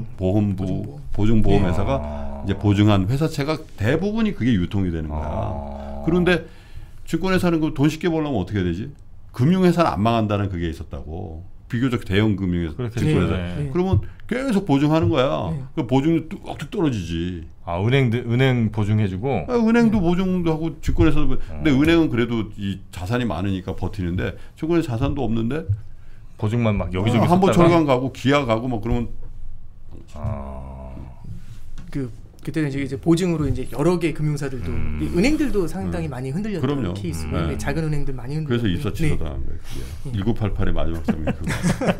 보증보험회사가 이제 보증한 회사채가 대부분이 그게 유통이 되는 거야. 그런데 증권회사는 그 돈 쉽게 벌려면 어떻게 되지? 금융회사는 안 망한다는 그게 있었다고. 비교적 대형 금융회사, 증권회사. 그러면 계속 보증하는 거야. 그 보증이 뚝뚝 떨어지지. 은행 보증해주고. 은행도 보증도 하고 증권회사도. 근데 은행은 그래도 이 자산이 많으니까 버티는데 증권회사 자산도 없는데 보증만 막 여기저기 한보철강 가고 기아 가고 뭐 그러면. 그때는 이제 보증으로 이제 여러 개 금융사들도 은행들도 상당히 많이 흔들렸던 케이스고 작은 은행들 많이 흔들렸고 그래서 입사 취소당한 거예요. 1988의 마지막 장면 그거.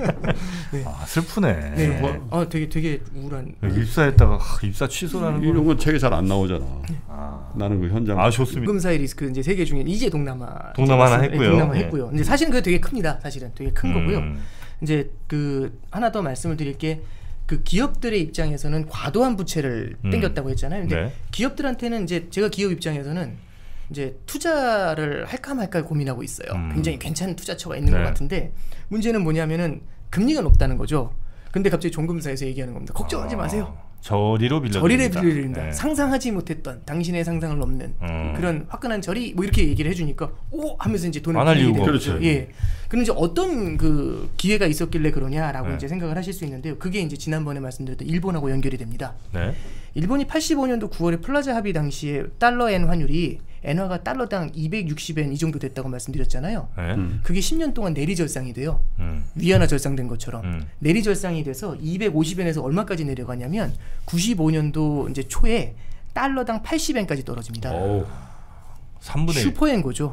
슬프네. 되게 우울한. 입사했다가 입사 취소라는 이런 건 책에 잘 안 나오잖아. 나는 그 현장. 좋습니다. 금사의 리스크 이제 세계 중에 이제 동남아 하나 했고요. 동남아 했고요. 이제 사실은 그게 되게 큽니다. 사실은 되게 큰 거고요. 이제 그 하나 더 말씀을 드릴 게. 그 기업들의 입장에서는 과도한 부채를 땡겼다고 했잖아요. 근데 기업들한테는 이제 제가 기업 입장에서는 이제 투자를 할까 말까 고민하고 있어요. 굉장히 괜찮은 투자처가 있는 것 같은데 문제는 뭐냐면은 금리가 높다는 거죠. 근데 갑자기 종금사에서 얘기하는 겁니다. 걱정하지 마세요. 저리로 빌려드립니다. 상상하지 못했던 당신의 상상을 넘는 그런 화끈한 저리 뭐 이렇게 얘기를 해주니까 오 하면서 이제 돈을 빌리게 되는 거죠. 그럼 이제 어떤 그 기회가 있었길래 그러냐라고 이제 생각을 하실 수 있는데요. 그게 이제 지난번에 말씀드렸던 일본하고 연결이 됩니다. 일본이 85년도 9월에 플라자 합의 당시에 달러엔 환율이 엔화가 달러당 260엔 이 정도 됐다고 말씀드렸잖아요. 그게 10년 동안 내리절상이 돼요. 위안화 절상된 것처럼 내리절상이 돼서 250엔에서 얼마까지 내려가냐면 95년도 이제 초에 달러당 80엔까지 떨어집니다. 3분의 1. 슈퍼엔 거죠.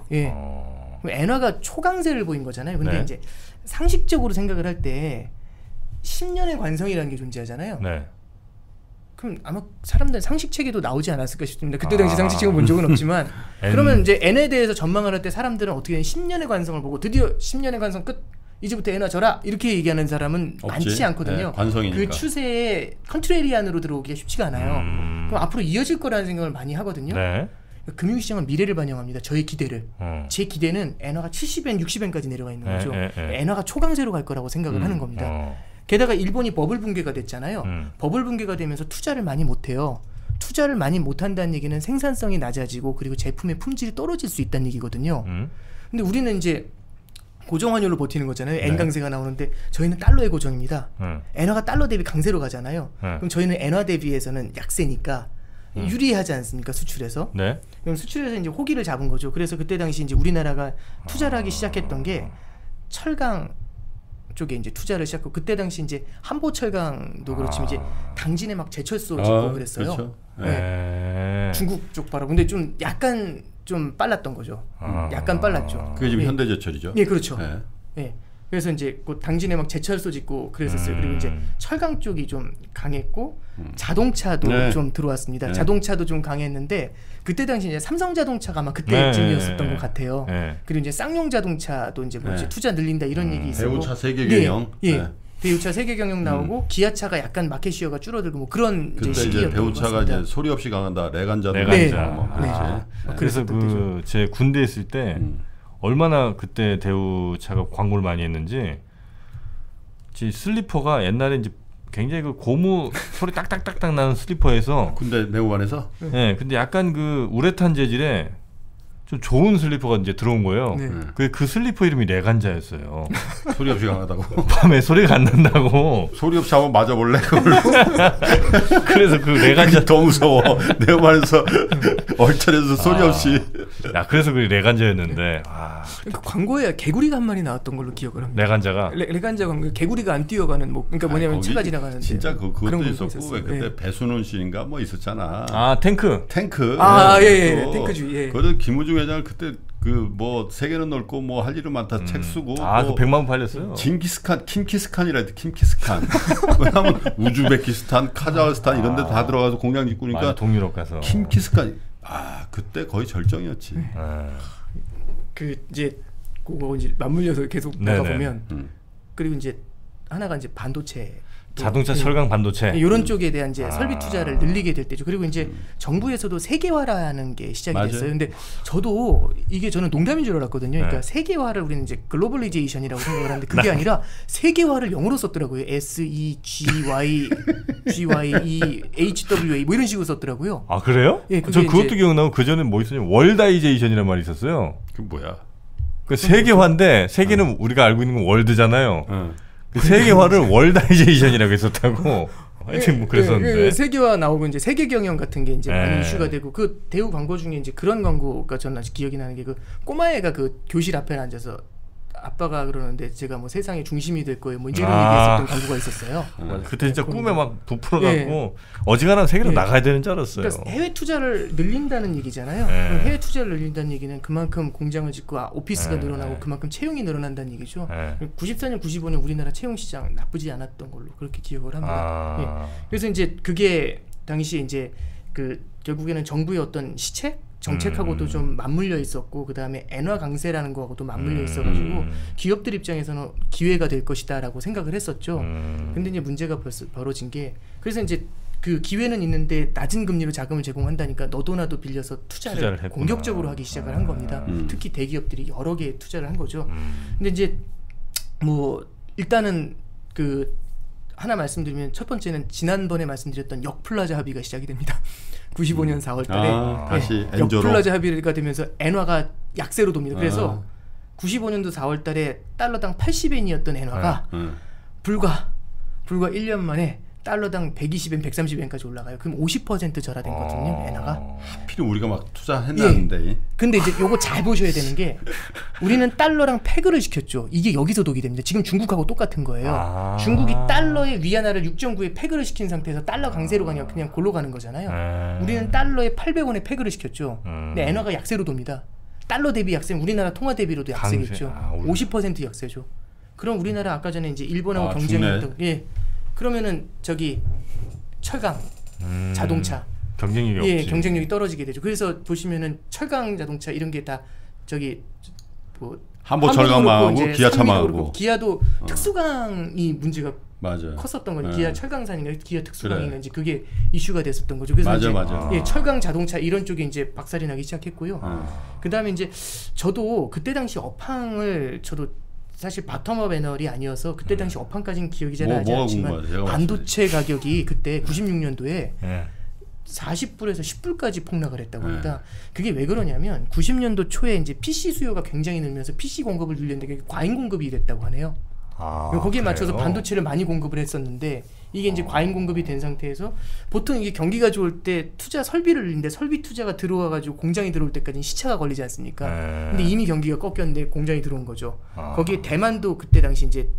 엔화가 초강세를 보인 거잖아요. 근데 이제 상식적으로 생각을 할 때 10년의 관성이라는 게 존재하잖아요. 그럼 아마 사람들 상식책에도 나오지 않았을까 싶습니다. 그때 당시 상식책을 본 적은 없지만 그러면 이제 N에 대해서 전망을 할 때 사람들은 어떻게 10년의 관성을 보고 드디어 10년의 관성 끝 이제부터 N화 져라 이렇게 얘기하는 사람은 없지. 많지 않거든요. 관성이니까. 그 추세에 컨트레리안으로 들어오기가 쉽지가 않아요. 그럼 앞으로 이어질 거라는 생각을 많이 하거든요. 금융시장은 미래를 반영합니다. 저의 기대를. 제 기대는 엔화가 70엔, 60엔까지 내려가 있는 거죠. 엔화가 초강세로 갈 거라고 생각을 하는 겁니다. 게다가 일본이 버블 붕괴가 됐잖아요. 버블 붕괴가 되면서 투자를 많이 못해요. 투자를 많이 못한다는 얘기는 생산성이 낮아지고 그리고 제품의 품질이 떨어질 수 있다는 얘기거든요. 근데 우리는 이제 고정환율로 버티는 거잖아요. 엔 강세가 나오는데 저희는 달러의 고정입니다. 엔화가 달러 대비 강세로 가잖아요. 그럼 저희는 엔화 대비해서는 약세니까 유리하지 않습니까? 수출에서. 그럼 수출에서 이제 호기를 잡은 거죠. 그래서 그때 당시 이제 우리나라가 투자를 하기 시작했던 게 철강 쪽에 이제 투자를 시작하고 그때 당시 이제 한보철강도 그렇지만 이제 당진에 막 제철소 짓고 그랬어요. 그렇죠. 중국 쪽 바로. 근데 좀 약간 좀 빨랐던 거죠. 약간 빨랐죠. 그게 지금 현대제철이죠. 그렇죠. 그래서 이제 그 당진에 막 제철소 짓고 그랬었어요. 그리고 이제 철강 쪽이 좀 강했고 자동차도 좀 들어왔습니다. 자동차도 좀 강했는데 그때 당시 이제 삼성자동차가 아마 그때쯤이었었던 것 같아요. 그리고 이제 쌍용 자동차도 이제 뭐지 투자 늘린다 이런 얘기 있었고 대우차 세계 경영. 대우차 세계 경영 나오고 기아차가 약간 마켓시어가 줄어들고 뭐 그런 이제 시기였던 것 같습니다. 대우차가 이제 소리 없이 강한다. 레간자도 그래서 그 제 군대 있을 때 얼마나 그때 대우차가 광고를 많이 했는지 슬리퍼가 옛날에 이제 굉장히 그 고무 소리 딱딱딱딱 나는 슬리퍼에서 군대 내후반에서 네, 근데 약간 그 우레탄 재질의 좀 좋은 슬리퍼가 이제 들어온 거예요. 네. 그 슬리퍼 이름이 레간자였어요. 소리 없이 강하다고. 밤에 소리가 안 난다고. 소리 없이 한번 맞아볼래? 그걸로. 그래서 그 레간자 더 무서워. 내후반에서 얼차려서 소리 없이. 야, 그래서 그 레간자였는데. 그 광고에 개구리가 한 마리 나왔던 걸로 기억을 합니다. 레간자가. 레간자 광고 개구리가 안 뛰어가는 뭐 그러니까 뭐냐면 차가 지나가는데. 진짜 그것도 있었고 왜 그때 배순원 씨인가 뭐 있었잖아. 탱크. 예. 탱크주의. 예. 그래도 김우중 회장을 그때 그 뭐 세계는 넓고 뭐 할 일은 많다 책 쓰고 그 100만 원 팔렸어요. 킴키스칸이라 해도 킴키스칸. 왜냐면 우즈베키스탄, 카자흐스탄 이런 데 다 들어가서 공장 짓고니까 동유럽 가서 킴키스칸 그때 거의 절정이었지. 그 이제 그거 이제 맞물려서 계속 나가 보면 그리고 이제 하나가 이제 반도체 자동차 철강 반도체 이런 쪽에 대한 이제 설비 투자를 늘리게 될 때죠. 그리고 이제 정부에서도 세계화라는 게 시작이 맞아요. 됐어요. 근데 저도 이게 저는 농담인 줄 알았거든요. 그러니까 세계화를 우리는 이제 글로벌리제이션이라고 생각을 하는데 그게 아니라 세계화를 영어로 썼더라고요. SEGY, GYE, HWA 뭐 이런 식으로 썼더라고요. 아 그래요? 예, 저 그것도 기억나고 그 전에 뭐 있었냐 월다이제이션이라는 말이 있었어요. 그게 뭐야? 그 세계화인데 세계는 우리가 알고 있는 건 월드잖아요. 그 세계화를 월다이제이션이라고 했었다고. 하여튼 뭐 그랬었는데. 세계화 나오고 이제 세계 경영 같은 게 이제 많이 이슈가 되고 그 대우 광고 중에 이제 그런 광고가 저는 아직 기억이 나는 게 그 꼬마애가 그 교실 앞에 앉아서 아빠가 그러는데 제가 뭐 세상의 중심이 될 거예요. 뭐 이제 이런 얘기했었던 광고가 있었어요. 그때 진짜 꿈에 막 부풀어갖고 어지간하면 세계로 나가야 되는 줄 알았어요. 그러니까 해외 투자를 늘린다는 얘기잖아요. 해외 투자를 늘린다는 얘기는 그만큼 공장을 짓고 오피스가 늘어나고 그만큼 채용이 늘어난다는 얘기죠. 94년, 95년 우리나라 채용 시장 나쁘지 않았던 걸로 그렇게 기억을 합니다. 그래서 이제 그게 당시 이제 그 결국에는 정부의 어떤 시책 정책하고도 좀 맞물려 있었고 그 다음에 엔화 강세라는 거하고도 맞물려 있어가지고 기업들 입장에서는 기회가 될 것이다라고 생각을 했었죠. 근데 이제 문제가 벌어진 게 그래서 이제 그 기회는 있는데 낮은 금리로 자금을 제공한다니까 너도 나도 빌려서 투자를 공격적으로 하기 시작을 한 겁니다. 특히 대기업들이 여러 개 투자를 한 거죠. 근데 이제 뭐 일단은 그 하나 말씀드리면 첫 번째는 지난번에 말씀드렸던 역플라자 합의가 시작이 됩니다. 95년 4월 달에 다시 역플라자 합의가 되면서 엔화가 약세로 돕니다. 그래서 95년도 4월 달에 달러당 80엔이었던 엔화가 불과 1년 만에 달러당 120엔, 130엔까지 올라가요. 그럼 50% 절하된 거거든요, 엔화가. 하필 우리가 막 투자했는데. 근데 이제 요거 잘 보셔야 되는 게 우리는 달러랑 페그를 시켰죠. 이게 여기서 독이 됩니다. 지금 중국하고 똑같은 거예요. 중국이 달러의 위안화를 6.9에 페그를 시킨 상태에서 달러 강세로 그냥 골로 가는 거잖아요. 우리는 달러에 800원에 페그를 시켰죠. 근데 엔화가 약세로 돕니다. 달러 대비 약세는 우리나라 통화 대비로도 약세겠죠. 50% 약세죠. 그럼 우리나라 아까 전에 이제 일본하고 경쟁했던 그러면은 저기 철강, 자동차 경쟁력이 없지. 경쟁력이 떨어지게 되죠. 그래서 보시면은 철강 자동차 이런 게 다 저기 뭐 한보 철강망하고 기아차망하고 기아도 특수강이 문제가 맞아요. 컸었던 거죠. 기아 철강산인가 기아 특수강인가 이제 그게 이슈가 됐었던 거죠. 그래서 맞아. 철강 자동차 이런 쪽에 이제 박살이 나기 시작했고요. 그다음에 이제 저도 그때 당시 업황을 사실 바텀업 애널이 아니어서 그때 당시 업황까지는 기억이 잘 나지 않지만 반도체 가격이 그때 96년도에 40불에서 10불까지 폭락을 했다고 합니다. 그게 왜 그러냐면 90년도 초에 이제 PC 수요가 굉장히 늘면서 PC 공급을 늘렸는데 과잉 공급이 됐다고 하네요. 거기에 맞춰서 반도체를 많이 공급을 했었는데 이게 이제 과잉 공급이 된 상태에서 보통 이게 경기가 좋을 때 투자 설비를 늘리는데 설비 투자가 들어와가지고 공장이 들어올 때까지는 시차가 걸리지 않습니까? 근데 이미 경기가 꺾였는데 공장이 들어온 거죠. 거기에 대만도 그때 당시 이제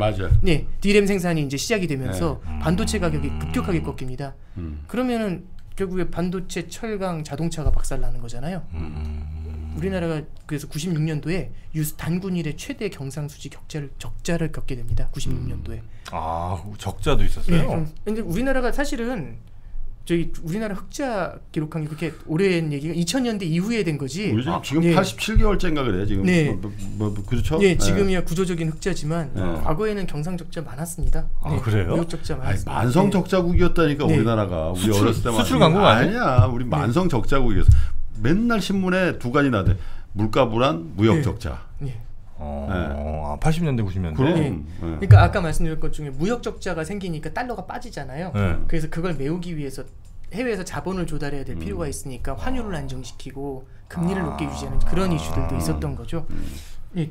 D램 생산이 이제 시작이 되면서 반도체 가격이 급격하게 꺾입니다. 그러면은 결국에 반도체, 철강, 자동차가 박살나는 거잖아요. 우리나라가 그래서 96년도에 단군 이래 최대 경상수지 적자를 겪게 됩니다. 96년도에. 적자도 있었어요? 근데 우리나라가 사실은 우리나라 흑자 기록한 게 그렇게 오랜 얘기가 2000년대 이후에 된 거지. 우리 지금 87개월째인가 그래 지금. 그렇죠? 지금이야 구조적인 흑자지만 과거에는 경상 적자 많았습니다. 그래요? 무역 적자 많았습니다. 만성 적자국이었다니까 우리나라가. 우리 어렸을 때만. 수출 강국 아니야. 우리 만성 적자국이었어. 맨날 신문에 두 가지 나대. 물가 불안, 무역 적자. 80년대 90년대. 그럼. 네. 그러니까 아까 말씀드린 것 중에 무역 적자가 생기니까 달러가 빠지잖아요. 네. 그래서 그걸 메우기 위해서 해외에서 자본을 조달해야 될 필요가 있으니까 환율을 안정시키고 금리를 높게 유지하는 그런 이슈들도 있었던 거죠. 예,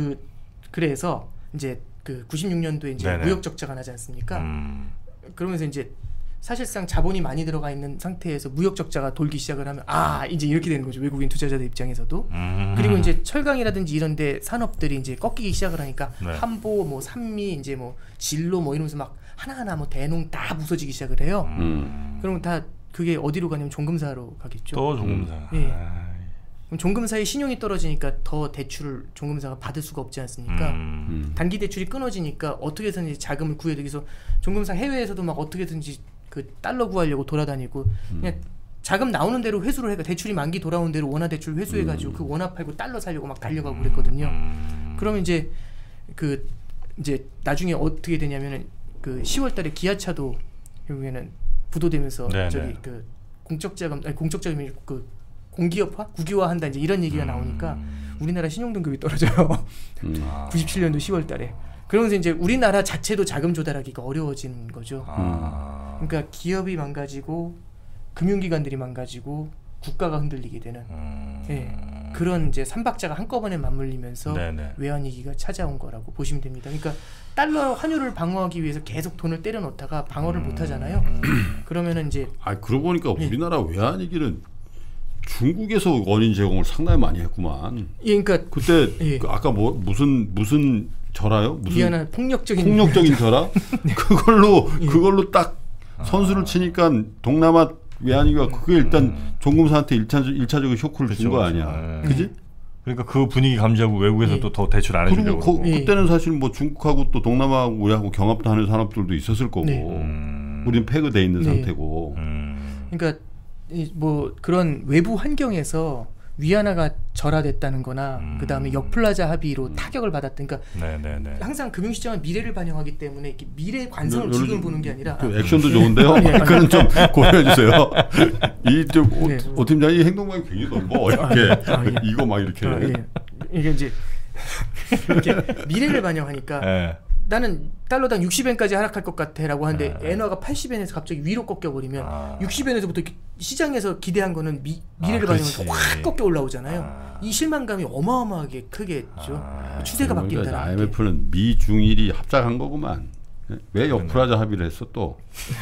그래서 이제 그 96년도에 이제 네네. 무역 적자가 나지 않습니까? 그러면서 이제 사실상 자본이 많이 들어가 있는 상태에서 무역 적자가 돌기 시작을 하면 이제 이렇게 되는 거죠. 외국인 투자자들 입장에서도. 그리고 이제 철강이라든지 이런데 산업들이 이제 꺾이기 시작을 하니까 네. 한보, 뭐 산미, 이제 뭐 진로 뭐 이러면서 막 하나하나 뭐 대농 다 부서지기 시작을 해요. 그러면 다 그게 어디로 가냐면 종금사로 가겠죠. 또 종금사. 예. 그럼 종금사의 신용이 떨어지니까 더 대출을 종금사가 받을 수가 없지 않습니까? 단기 대출이 끊어지니까 어떻게 해서든지 자금을 구해야 되기 위해서 종금사 해외에서도 막 어떻게든지 그 달러 구하려고 돌아다니고 그냥 자금 나오는 대로 회수를 해가 대출이 만기 돌아오는 대로 원화 대출 회수해가지고 그 원화 팔고 달러 살려고 막 달려가고 그랬거든요. 그러면 이제 그 이제 나중에 어떻게 되냐면은 그 10월달에 기아차도 결국에는 부도되면서 네네. 저기 그 공적자금이 그 공기업화, 국유화한다 이제 이런 얘기가 나오니까 우리나라 신용등급이 떨어져요. 97년도 10월달에. 그러면서 이제 우리나라 자체도 자금 조달하기가 어려워지는 거죠. 그러니까 기업이 망가지고 금융기관들이 망가지고 국가가 흔들리게 되는 예, 그런 이제 삼박자가 한꺼번에 맞물리면서 네네. 외환위기가 찾아온 거라고 보시면 됩니다. 그러니까 달러 환율을 방어하기 위해서 계속 돈을 때려 넣다가 방어를 못 하잖아요. 그러면은 이제 그러고 보니까 우리나라 외환위기는 중국에서 원인 제공을 상당히 많이 했구만. 예, 그러니까 그때 그 아까 뭐 무슨 절하요? 무슨 미안한 폭력적인 절하? 그걸로 딱 선수를 치니까 동남아 외환위기가 그게 일단 종금사한테 일차적인 쇼크를 준 거 아니야. 그지? 그러니까 그 분위기 감지하고 외국에서 또 더 대출 안 해주려고. 그리고 그때는 사실 뭐 중국하고 또 동남아 우리하고 경합도 하는 산업들도 있었을 거고 우리는 폐거돼 있는 상태고. 그러니까 뭐 그런 외부 환경에서 위안화가 절하됐다는 거나 그 다음에 역플라자 합의로 타격을 받았던 그러니까 항상 금융시장은 미래를 반영하기 때문에 이렇게 미래 관성을 지금 보는 게 아니라 액션도 좋은데요. 그건 좀 고려해 주세요. 오 팀장이 행동망이 굉장히 넓어. 이렇게 이거 막 이렇게 이게 이제 이렇게 미래를 반영하니까 나는 달러당 60엔까지 하락할 것 같아라고 하는데 엔화가 80엔에서 갑자기 위로 꺾여버리면 60엔에서부터 이렇게 시장에서 기대한 거는 미래를 반영해서 확 꺾여 올라오잖아요. 이 실망감이 어마어마하게 크겠죠. 추세가 바뀐다는 게. IMF는 미중일이 합작한 거구만. 왜 역프라자 합의를 했어 또?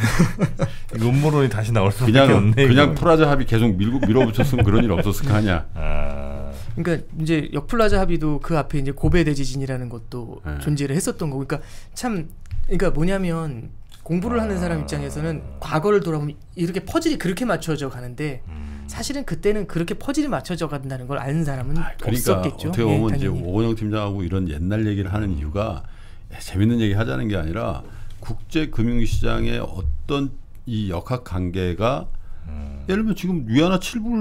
음모론이 다시 나올 수밖에 없네. 그냥 프라자 합의 계속 밀어붙였으면 그런 일 없었을 거 아니야. 그러니까 이제 역플라자 합의도 그 앞에 이제 고베 대지진이라는 것도 존재를 했었던 거고, 그러니까 참, 그러니까 뭐냐면 공부를 하는 사람 입장에서는 과거를 돌아보면 이렇게 퍼즐이 그렇게 맞춰져 가는데 사실은 그때는 그렇게 퍼즐이 맞춰져 간다는 걸 아는 사람은 없었겠죠. 어떻게 보면 이제 오건영 팀장하고 이런 옛날 얘기를 하는 이유가 재밌는 얘기 하자는 게 아니라 국제 금융시장의 어떤 이 역학 관계가 예를 들면 지금 위안화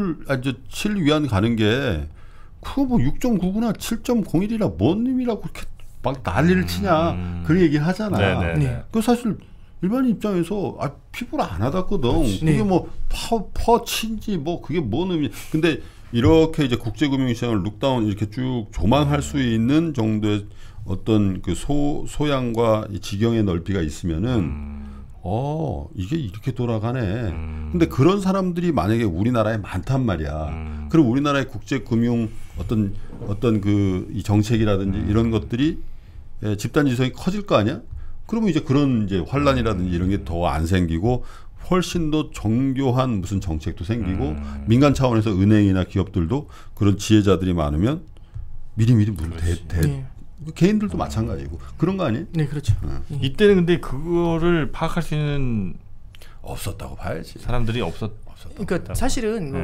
7위안 가는 게 그거 뭐 6.99나 7.01이라 뭔 의미라고 그렇게 막 난리를 치냐 그런 얘기 하잖아. 그 사실 일반인 입장에서 피부를 안 하다거든. 그게 뭐 퍼친지 뭐 그게 뭔 의미. 근데 이렇게 이제 국제금융시장을 룩다운 이렇게 쭉 조망할 수 있는 정도의 어떤 그 소양과 지경의 넓이가 있으면은 이게 이렇게 돌아가네. 근데 그런 사람들이 만약에 우리나라에 많단 말이야. 그럼 우리나라의 국제금융 어떤 그 이 정책이라든지 이런 것들이 집단 지성이 커질 거 아니야? 그러면 이제 그런 이제 환란이라든지 이런 게 더 안 생기고 훨씬 더 정교한 무슨 정책도 생기고 민간 차원에서 은행이나 기업들도 그런 지혜자들이 많으면 미리미리 개인들도 마찬가지고 그런 거 아니에요? 네, 그렇죠. 이때는 근데 그거를 파악할 수 있는 없었다고 봐야지. 사람들이 없었다고. 그러니까 사실은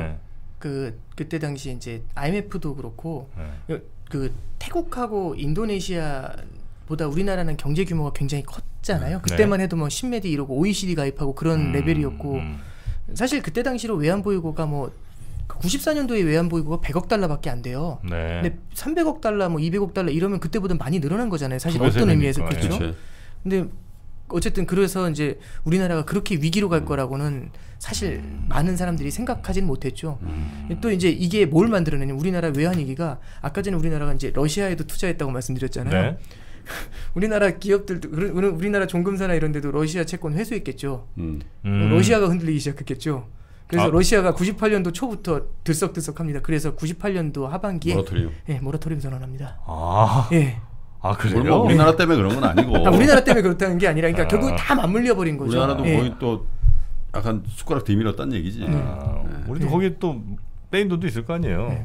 그때 당시 이제 IMF도 그렇고 그 태국하고 인도네시아보다 우리나라는 경제 규모가 굉장히 컸잖아요. 그때만 해도 뭐 신메디 이러고 OECD 가입하고 그런 레벨이었고 사실 그때 당시로 외환보유고가 뭐 94년도에 외환보유고가 100억 달러밖에 안 돼요. 근데 300억 달러, 뭐 200억 달러 이러면 그때보다 많이 늘어난 거잖아요. 사실 어떤 의미에서 그렇죠. 근데 어쨌든 그래서 이제 우리나라가 그렇게 위기로 갈 거라고는 사실 많은 사람들이 생각하지는 못했죠. 또 이제 이게 뭘 만들어내냐면 우리나라 외환위기가 아까 전에 우리나라가 이제 러시아에도 투자했다고 말씀드렸잖아요. 네. 우리나라 기업들도 우리나라 종금사나 이런 데도 러시아 채권 회수했겠죠. 러시아가 흔들리기 시작했겠죠. 그래서 러시아가 98년도 초부터 들썩들썩합니다. 그래서 98년도 하반기에 모라토리움 선언합니다. 그래요? 뭐 우리나라 때문에 그런 건 아니고. 우리나라 때문에 그렇다는 게 아니라, 그러니까 결국 다 맞물려 버린 거죠. 우리나라도 거의 또 약간 숟가락 뒤밀었다는 얘기지. 우리도 거기에 또 빼인 돈도 있을 거 아니에요.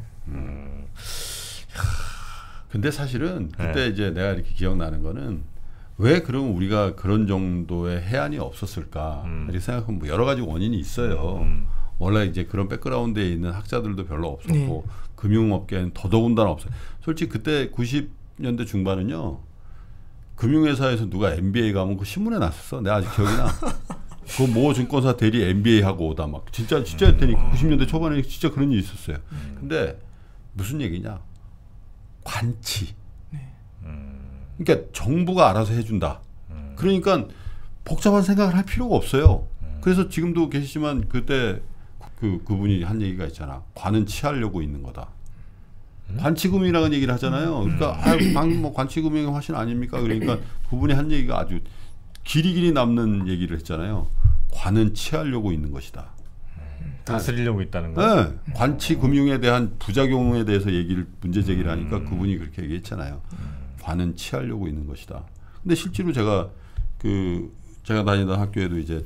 근데 사실은 그때 이제 내가 이렇게 기억나는 거는 왜 그럼 우리가 그런 정도의 해안이 없었을까 이렇게 생각하면 뭐 여러 가지 원인이 있어요. 원래 이제 그런 백그라운드에 있는 학자들도 별로 없었고 금융업계는 더더군다나 없어요. 솔직히 그때 90년대 중반은요, 금융회사에서 누가 MBA 가면 그 신문에 났었어. 내가 아직 기억이 나. 그 모 증권사 대리 MBA 하고 오다 막 진짜였다니까. 90년대 초반에 진짜 그런 일이 있었어요. 근데 무슨 얘기냐? 관치. 그러니까 정부가 알아서 해준다. 그러니까 복잡한 생각을 할 필요가 없어요. 그래서 지금도 계시지만 그때 그분이 한 얘기가 있잖아. 관은 치하려고 있는 거다. 관치금융이라는 얘기를 하잖아요. 그러니까 방금 뭐 관치금융의 화신 아닙니까? 그러니까 그분이 한 얘기가 아주 길이 남는 얘기를 했잖아요. 관은 치하려고 있는 것이다. 다스리려고 있다는 거. 네. 관치금융에 대한 부작용에 대해서 문제 제기를 하니까 그분이 그렇게 얘기했잖아요. 관은 치하려고 있는 것이다. 근데 실제로 제가 다니던 학교에도 이제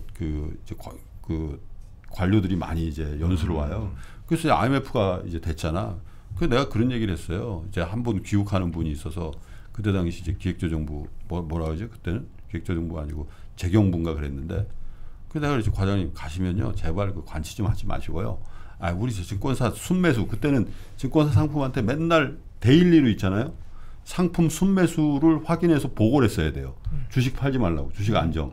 관료들이 많이 이제 연수를 와요. 그래서 IMF가 이제 됐잖아. 그래서 내가 그런 얘기를 했어요. 이제 한 분 귀국하는 분이 있어서 그때 당시 이제 기획조정부 뭐라 그러죠? 그때는 기획조정부가 아니고 재경부인가 그랬는데, 그래서 내가 그랬지, 과장님 가시면요 제발 그 관치 좀 하지 마시고요. 우리 증권사 순매수, 그때는 증권사 상품한테 맨날 데일리로 있잖아요. 상품 순매수를 확인해서 보고를 했어야 돼요. 주식 팔지 말라고. 주식 안정.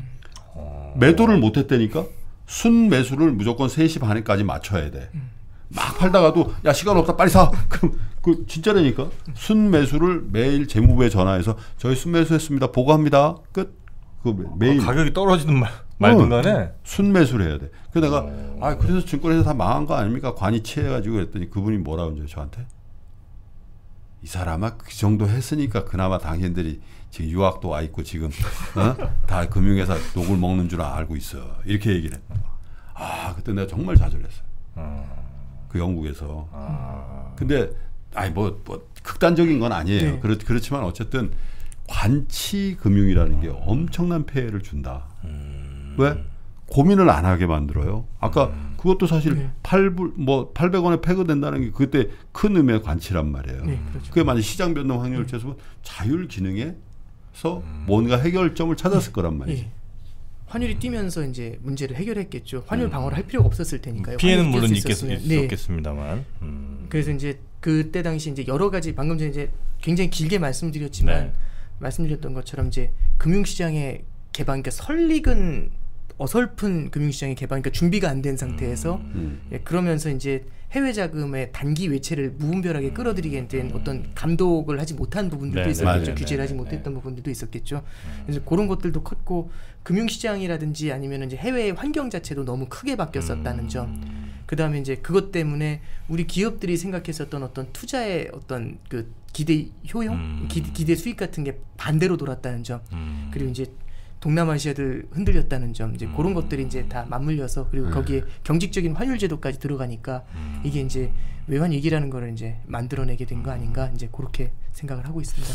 매도를 못했다니까 순매수를 무조건 3시 반에까지 맞춰야 돼. 막 팔다가도 야 시간 없다 빨리 사. 그럼 그 진짜라니까. 순매수를 매일 재무부에 전화해서 저희 순매수했습니다. 보고합니다. 끝. 매일 가격이 떨어지든 말든 간에 순매수를 해야 돼. 그래서 내가 그래서 증권회사 다 망한 거 아닙니까? 관이 취해가지고 그랬더니 그분이 뭐라 그러죠 저한테? 이 사람아 그 정도 했으니까 그나마 당신들이 지금 유학도 와 있고 지금 다 금융회사 녹을 먹는 줄 알고 있어. 이렇게 얘기를 했다. 그때 내가 정말 좌절했어요. 그 영국에서. 근데 뭐 극단적인 건 아니에요. 그렇지만 어쨌든 관치 금융이라는 게 엄청난 폐해를 준다. 왜? 고민을 안 하게 만들어요. 아까 그것도 사실 800원에 폐거된다는 게 그때 큰 의미의 관치란 말이에요. 그렇죠. 그게 만약 시장 변동 확률을 재서 자율 기능에서 뭔가 해결점을 찾았을 거란 말이죠. 환율이 뛰면서 이제 문제를 해결했겠죠. 환율 방어를 할 필요가 없었을 테니까요. 피해는 물론 있었겠습니다만. 그래서 이제 그때 당시 이제 여러 가지 방금 전에 이제 굉장히 길게 말씀드렸지만 말씀드렸던 것처럼 이제 금융시장의 개방, 그러니까 설익은 어설픈 금융시장의 개방, 그러니까 준비가 안 된 상태에서 그러면서 이제 해외 자금의 단기 외채를 무분별하게 끌어들이게 된 어떤 감독을 하지 못한 부분들도 있었겠죠. 규제를 하지 못했던 부분들도 있었겠죠. 그래서 그런 것들도 컸고 금융시장이라든지 아니면 이제 해외의 환경 자체도 너무 크게 바뀌었었다는 점. 그 다음에 이제 그것 때문에 우리 기업들이 생각했었던 어떤 투자의 어떤 그 기대 효용, 기대 수익 같은 게 반대로 돌았다는 점. 그리고 이제 동남아시아들 흔들렸다는 점, 이제 그런 것들이 이제 다 맞물려서, 그리고 거기에 경직적인 환율 제도까지 들어가니까 이게 이제 외환 위기라는 거를 이제 만들어내게 된 거 아닌가, 이제 그렇게 생각을 하고 있습니다.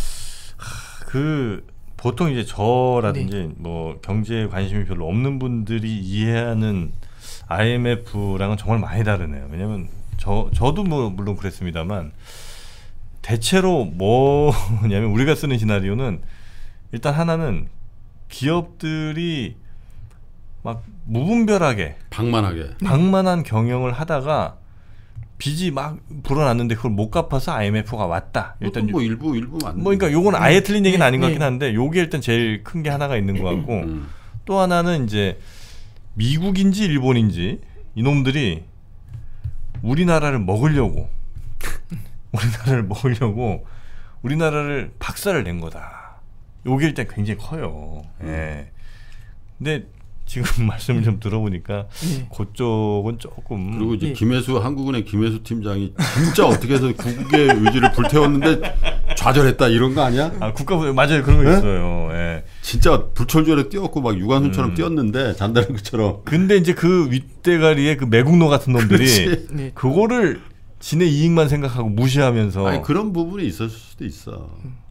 보통 이제 저라든지 뭐 경제에 관심이 별로 없는 분들이 이해하는 IMF랑은 정말 많이 다르네요. 왜냐면 저도 뭐 물론 그랬습니다만 대체로 뭐냐면 우리가 쓰는 시나리오는 일단 하나는 기업들이 막 무분별하게 방만한 경영을 하다가 빚이 막 불어났는데 그걸 못 갚아서 IMF가 왔다. 일단 뭐 일부 맞는. 그러니까 요건 아예 틀린 얘기는 아닌 것 같긴 한데 요게 일단 제일 큰 게 하나가 있는 것 같고 또 하나는 이제 미국인지 일본인지 이놈들이 우리나라를 먹으려고 우리나라를 박살을 낸 거다. 요게 일단 굉장히 커요. 근데 지금 말씀을 좀 들어보니까 그쪽은 조금 그리고 이제 김혜수 한국은행 김혜수 팀장이 진짜 어떻게 해서 국국의 의지를 불태웠는데 좌절했다 이런 거 아니야? 아 국가부 맞아요 그런 거 있어요. 예. 진짜 불철주에 뛰었고 막 유관순처럼 뛰었는데 잔다는 것처럼. 근데 이제 그 윗대가리에 그 매국노 같은 놈들이 그거를 지네 이익만 생각하고 무시하면서 아니, 그런 부분이 있을 수도 있어.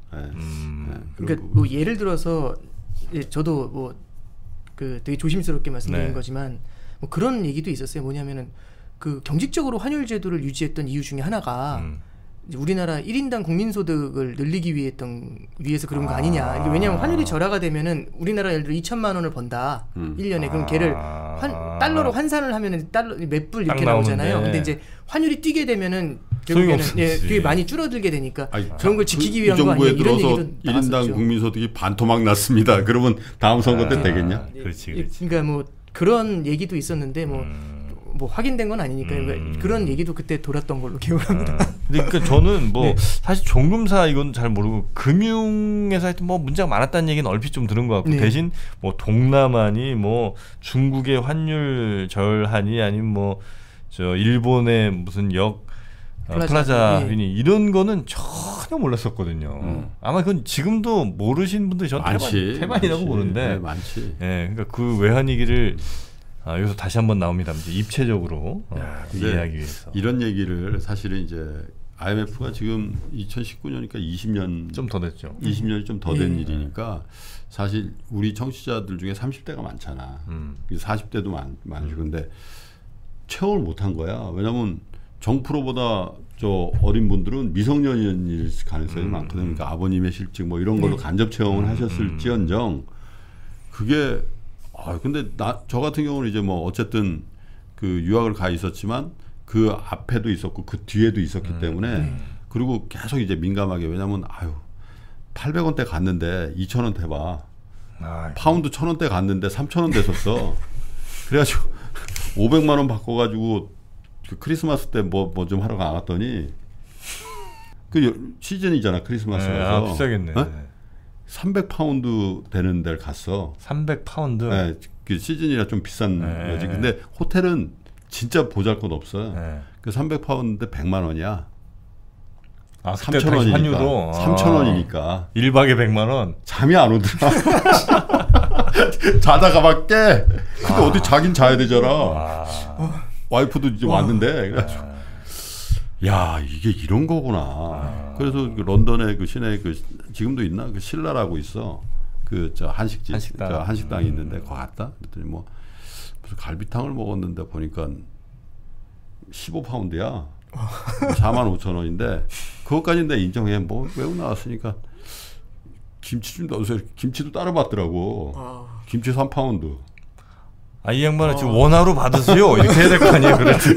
그러니까 뭐 예를 들어서 저도 뭐 그 되게 조심스럽게 말씀드리는 거지만 뭐 그런 얘기도 있었어요. 뭐냐면은 그 경직적으로 환율 제도를 유지했던 이유 중에 하나가 이제 우리나라 1인당 국민소득을 늘리기 위해서 그런 거 아니냐. 이게 왜냐하면 환율이 절하가 되면은 우리나라 예를 들어 2천만 원을 번다 1년에 그럼 걔를 달러로 환산을 하면은 달러 몇 불 이렇게 나오잖아요. 근데 이제 환율이 뛰게 되면은 결국에는 되게 많이 줄어들게 되니까 그런 걸 지키기 위한 거 아니에요. 이런 얘기도 1인당 나왔었죠. 국민소득이 반토막 났습니다. 그러면 다음 선거 때 되겠냐? 그렇지. 그러니까 뭐 그런 얘기도 있었는데 뭐 확인된 건 아니니까 그런 얘기도 그때 돌았던 걸로 기억을 합니다. 근데 그러니까 저는 뭐 사실 종금사 이건 잘 모르고 금융에서 하여튼 뭐 문제가 많았다는 얘기는 얼핏 좀 들은 것 같고 대신 뭐 동남아니 뭐 중국의 환율 절하니 아니면 뭐 저 일본의 무슨 플라자 합의니 이런 거는 전혀 몰랐었거든요. 아마 그건 지금도 모르신 분들이 저는 태반이라고 보는데 네, 많지. 예, 그러니까 그 외환위기를 여기서 다시 한번 나옵니다. 이제 입체적으로 이해하기 위해서 이런 얘기를 사실은 이제 IMF가 지금 2019년이니까 20년 좀 더 됐죠. 20년이 좀 더 된 일이니까 사실 우리 청취자들 중에 30대가 많잖아. 40대도 많죠. 근데 체험을 못한 거야. 왜냐하면 정프로보다 저 어린 분들은 미성년일 가능성이 많거든요. 그러니까 아버님의 실직 뭐 이런 걸로 간접 체험을 하셨을지언정 그게 근데 저 같은 경우는 이제 뭐 어쨌든 그 유학을 가 있었지만 그 앞에도 있었고 그 뒤에도 있었기 때문에 그리고 계속 이제 민감하게 왜냐면 800원대 갔는데 2,000원 대봐. 파운드 1,000원대 갔는데 3,000원 됐었어. 그래가지고 500만 원 바꿔가지고 그 크리스마스 때 뭐 좀 하러 나갔더니 그 시즌이잖아 크리스마스라서. 비싸겠네. 300파운드 되는 데를 갔어. 300파운드? 네, 그 시즌이라 좀 비싼 거지. 근데 호텔은 진짜 보잘것 없어. 그 300파운드인데 100만 원이야. 3,000원이니까. 환율로? 3,000원이니까. 1박에 100만 원? 잠이 안 오더라. 자다가 막 깨. 근데 어디 자긴 자야 되잖아. 와이프도 이제 왔는데. 그래가지고 야 이게 이런 거구나. 그래서 그 런던에 그 시내 그 지금도 있나 그 신라라고 있어. 그 저 한식당이 있는데 거기 갔다. 그랬더니 뭐 무슨 갈비탕을 먹었는데 보니까 15파운드야. 45,000원인데 그것까지 내가 인정해. 뭐 외국 나왔으니까 김치 좀 넣어서 김치도 따로 받더라고. 김치 3파운드. 이 양반은 지금 원화로 받으세요. 이렇게 해야 될 거 아니에요. 그렇지.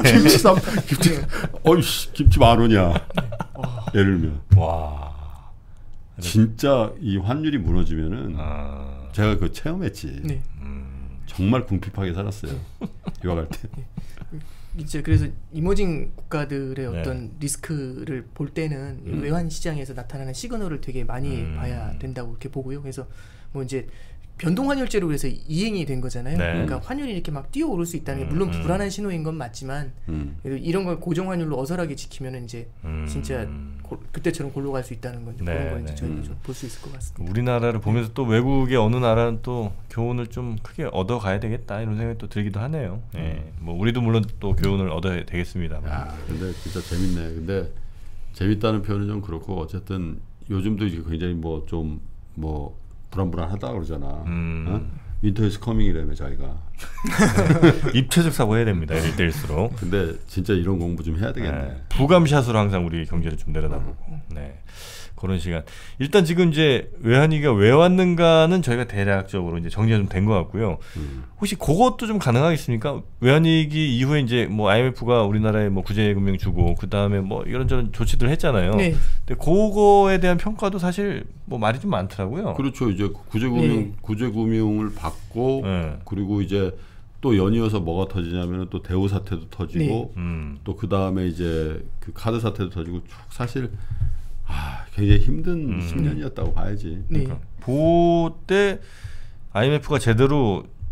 김치 10,000원이야. 예를 들면. 와. 진짜 이 환율이 무너지면은 제가 그거 체험했지. 네. 정말 궁핍하게 살았어요. 유학할 때. 이제 그래서 이머징 국가들의 어떤 리스크를 볼 때는 외환 시장에서 나타나는 시그널을 되게 많이 봐야 된다고 이렇게 보고요. 그래서 뭐 이제 변동 환율제로 그래서 이행이 된 거잖아요. 그러니까 환율이 이렇게 막 뛰어오를 수 있다는 게 물론 불안한 신호인 건 맞지만 이런 걸 고정 환율로 어설하게 지키면 이제 진짜 그때처럼 골로 갈 수 있다는 건 그런 걸 이제 저희가 좀 볼 수 있을 것 같습니다. 우리나라를 보면서 또 외국의 어느 나라는 또 교훈을 좀 크게 얻어 가야 되겠다 이런 생각이 또 들기도 하네요. 뭐 우리도 물론 또 교훈을 얻어야 되겠습니다. 근데 진짜 재밌네. 근데 재밌다는 표현은 좀 그렇고 어쨌든 요즘도 이제 굉장히 뭐 좀 뭐 불안불안하다 그러잖아. 윈터 이즈 커밍이라며 자기가. 입체적 사고 해야 됩니다. 이럴 때일수록. 근데 진짜 이런 공부 좀 해야 되겠네. 부감샷으로 항상 우리 경제를 좀 내려다보고. 그런 시간. 일단 지금 이제 외환위기가 왜 왔는가는 저희가 대략적으로 이제 정리가 좀 된 것 같고요. 혹시 그것도 좀 가능하겠습니까? 외환위기 이후에 이제 뭐 IMF가 우리나라에 뭐 구제금융 주고 그 다음에 뭐 이런저런 조치들 했잖아요. 근데 그거에 대한 평가도 사실 뭐 말이 좀 많더라고요. 그렇죠. 이제 구제금융을 받고 그리고 이제 또 연이어서 뭐가 터지냐면은 또 대우 사태도 터지고 또 그 다음에 이제 그 카드 사태도 터지고 사실. 굉장히 힘든 10년이었다고 봐야지. 그러니까 그때 IMF가 제대로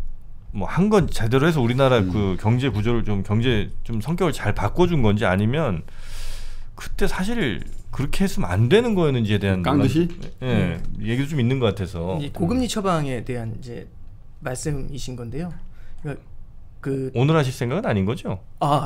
뭐 한 건 제대로 해서 우리나라 그 경제 구조를 좀 성격을 잘 바꿔준 건지 아니면 그때 사실 그렇게 했으면 안 되는 거였는지에 대한 깡듯이 얘기도 좀 있는 것 같아서. 고금리 처방에 대한 이제 말씀이신 건데요. 그러니까 오늘 하실 생각은 아닌 거죠?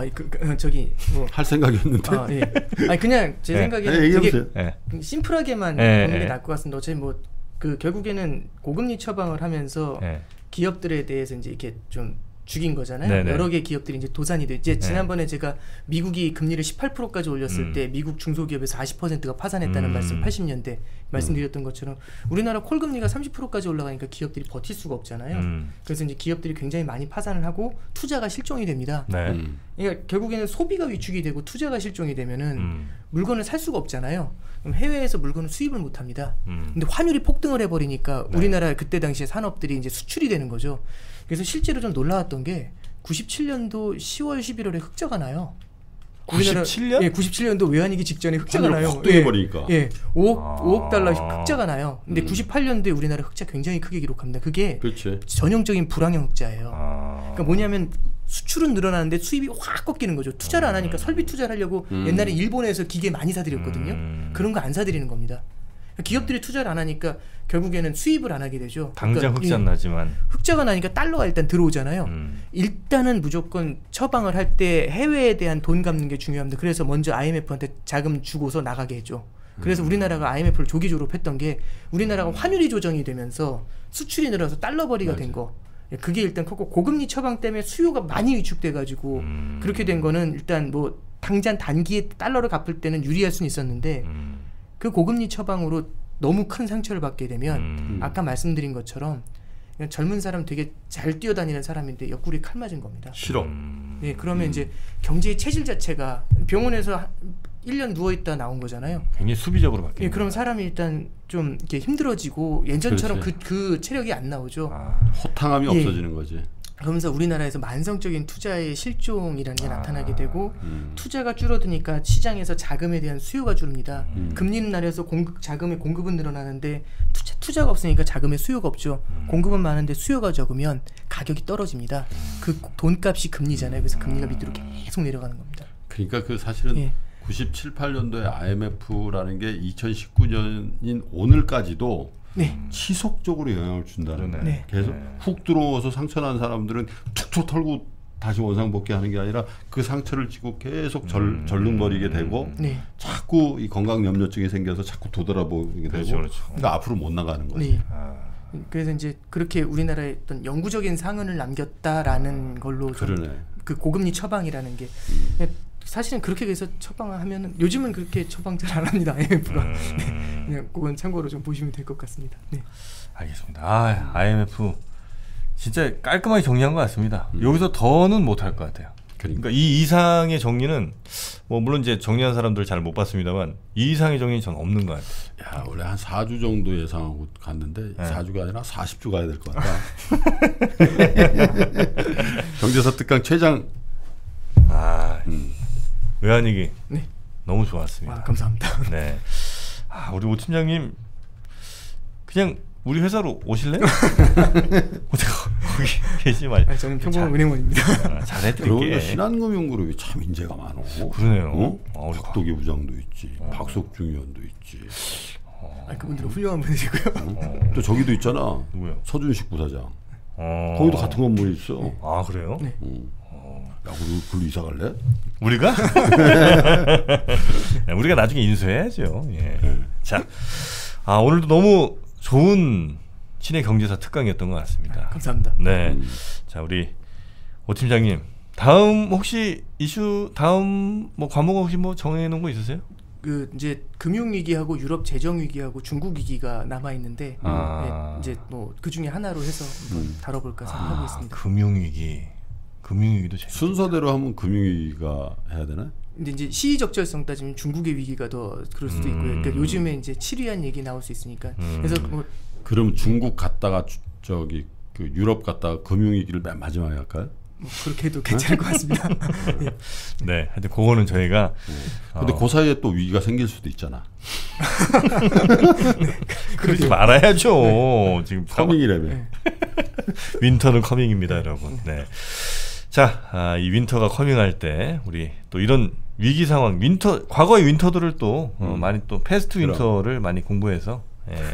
저기 뭐 할 생각이었는데. 예. 아니 그냥 제 생각에는 되게 심플하게만 보는 게 나을 것 같습니다. 어차피 뭐 결국에는 고금리 처방을 하면서 기업들에 대해서 이제 이렇게 좀 죽인 거잖아요. 네네. 여러 개 기업들이 이제 도산이 돼. 이제 지난번에 제가 미국이 금리를 18%까지 올렸을 때 미국 중소기업에서 40%가 파산했다는 말씀 80년대 말씀드렸던 것처럼 우리나라 콜금리가 30%까지 올라가니까 기업들이 버틸 수가 없잖아요. 그래서 이제 기업들이 굉장히 많이 파산을 하고 투자가 실종이 됩니다. 그러니까 결국에는 소비가 위축이 되고 투자가 실종이 되면은 물건을 살 수가 없잖아요. 그럼 해외에서 물건을 수입을 못 합니다. 근데 환율이 폭등을 해버리니까 우리나라 그때 당시에 산업들이 이제 수출이 되는 거죠. 그래서 실제로 좀 놀라웠던 게 97년도 10월 11월에 흑자가 나요. 97년? 예, 97년도 외환위기 직전에 흑자가 나요. 확 뛰어버리니까. 5억 달러 흑자가 나요. 근데 98년도에 우리나라 흑자 굉장히 크게 기록합니다. 그게 전형적인 불황형 흑자예요. 그러니까 뭐냐면 수출은 늘어나는데 수입이 확 꺾이는 거죠. 투자를 안 하니까 설비 투자를 하려고 옛날에 일본에서 기계 많이 사들였거든요. 그런 거 안 사들이는 겁니다. 기업들이 투자를 안 하니까 결국에는 수입을 안 하게 되죠. 당장 흑자 나지만 흑자가 나니까 달러가 일단 들어오잖아요. 일단은 무조건 처방을 할 때 해외에 대한 돈 갚는 게 중요합니다. 그래서 먼저 IMF한테 자금 주고서 나가게 했죠. 그래서 우리나라가 IMF를 조기 졸업했던 게 우리나라가 환율이 조정이 되면서 수출이 늘어서 달러벌이가 된 거. 그게 일단 컸고 고금리 처방 때문에 수요가 많이 위축돼가지고 그렇게 된 거는 일단 뭐 당장 단기에 달러를 갚을 때는 유리할 수는 있었는데 그 고금리 처방으로 너무 큰 상처를 받게 되면 아까 말씀드린 것처럼 그냥 젊은 사람 되게 잘 뛰어다니는 사람인데 옆구리에 칼 맞은 겁니다. 싫어. 네, 그러면 이제 경제의 체질 자체가 병원에서 1년 누워있다 나온 거잖아요. 굉장히 수비적으로 바뀌는. 예, 그럼 사람이 일단 좀 이렇게 힘들어지고 예전처럼 그 체력이 안 나오죠. 호탕함이 없어지는 거지. 그러면서 우리나라에서 만성적인 투자의 실종이라는 게 나타나게 되고 투자가 줄어드니까 시장에서 자금에 대한 수요가 줄입니다. 금리는 낮아서 자금의 공급은 늘어나는데 투자가 없으니까 자금의 수요가 없죠. 공급은 많은데 수요가 적으면 가격이 떨어집니다. 그 돈값이 금리잖아요. 그래서 금리가 밑으로 계속 내려가는 겁니다. 그러니까 그 사실은 97, 8년도에 IMF라는 게 2019년인 오늘까지도 지속적으로 영향을 준다는 계속 훅 들어와서 상처난 사람들은 툭툭 털고 다시 원상복귀하는 게 아니라 그 상처를 쥐고 계속 절름거리게 되고 자꾸 이 건강 염려증이 생겨서 자꾸 도돌아보게 되고 그러니까 앞으로 못 나가는 거지. 그래서 이제 그렇게 우리나라의 어떤 영구적인 상흔을 남겼다라는 걸로 그 고금리 처방이라는 게 사실은 그렇게 해서 처방을 하면은 요즘은 그렇게 처방 잘 안 합니다. IMF가. 그냥 그건 참고로 좀 보시면 될 것 같습니다. 알겠습니다. IMF 진짜 깔끔하게 정리한 것 같습니다. 여기서 더는 못할 것 같아요. 그러니까 이 이상의 정리는 뭐 물론 이제 정리한 사람들 잘 못 봤습니다만 이 이상의 정리는 전 없는 것 같아요. 야, 원래 한 4주 정도 예상하고 갔는데 4주가 아니라 40주 가야 될 것 같다. 경제사 특강 최장. 외환위기 너무 좋았습니다. 감사합니다. 네. 우리 오 팀장님 그냥 우리 회사로 오실래요? 거기 계시지 말고. 저는 평범은행원입니다. 잘해드릴게. 신한금융그룹이 참 인재가 많어. 그러네요. 박도기 부장도 있지, 박석중 의원도 있지. 그분들은 훌륭한 분이시고요. 또 저기도 있잖아. 누구요? 서준식 부사장. 거기도 같은 건물이 있어. 그래요? 네. 야, 우리 글로 이사 갈래? 우리가? 우리가 나중에 인수해야죠. 자, 오늘도 너무 좋은 신의 경제사 특강이었던 것 같습니다. 감사합니다. 네, 자 우리 오 팀장님 다음 혹시 다음 뭐 과목 혹시 뭐 정해놓은 거 있으세요? 그 이제 금융 위기하고 유럽 재정 위기하고 중국 위기가 남아 있는데 이제 뭐 그 중에 하나로 해서 한번 다뤄볼까 생각하고 있습니다. 금융위기도 재밌다. 순서대로 하면 금융위기가 해야 되나? 근데 이제 시의적절성 따지면 중국의 위기가 더 그럴 수도 있고요. 그러니까 요즘에 이제 7위한 얘기 나올 수 있으니까. 그래서 뭐 그럼 중국 갔다가 저기 그 유럽 갔다가 금융위기를 맨 마지막에 할까요? 뭐 그렇게 해도 괜찮을 것 같습니다. 네, 하여튼 그거는 저희가. 근데 그 사이에 또 위기가 생길 수도 있잖아. 그러지 말아야죠. 지금 커밍이라며. 윈터는 커밍입니다, 여러분. 네. 자, 이 윈터가 커밍할 때 우리 또 이런 위기 상황, 윈터 과거의 윈터들을 또 많이 또 패스트 윈터를 많이 공부해서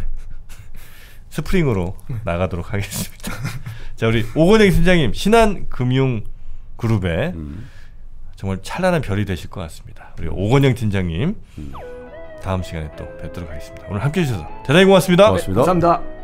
스프링으로 나가도록 하겠습니다. 자, 우리 오건영 팀장님, 신한금융그룹의 정말 찬란한 별이 되실 것 같습니다. 우리 오건영 팀장님, 다음 시간에 또 뵙도록 하겠습니다. 오늘 함께해 주셔서 대단히 고맙습니다. 고맙습니다. 네, 감사합니다.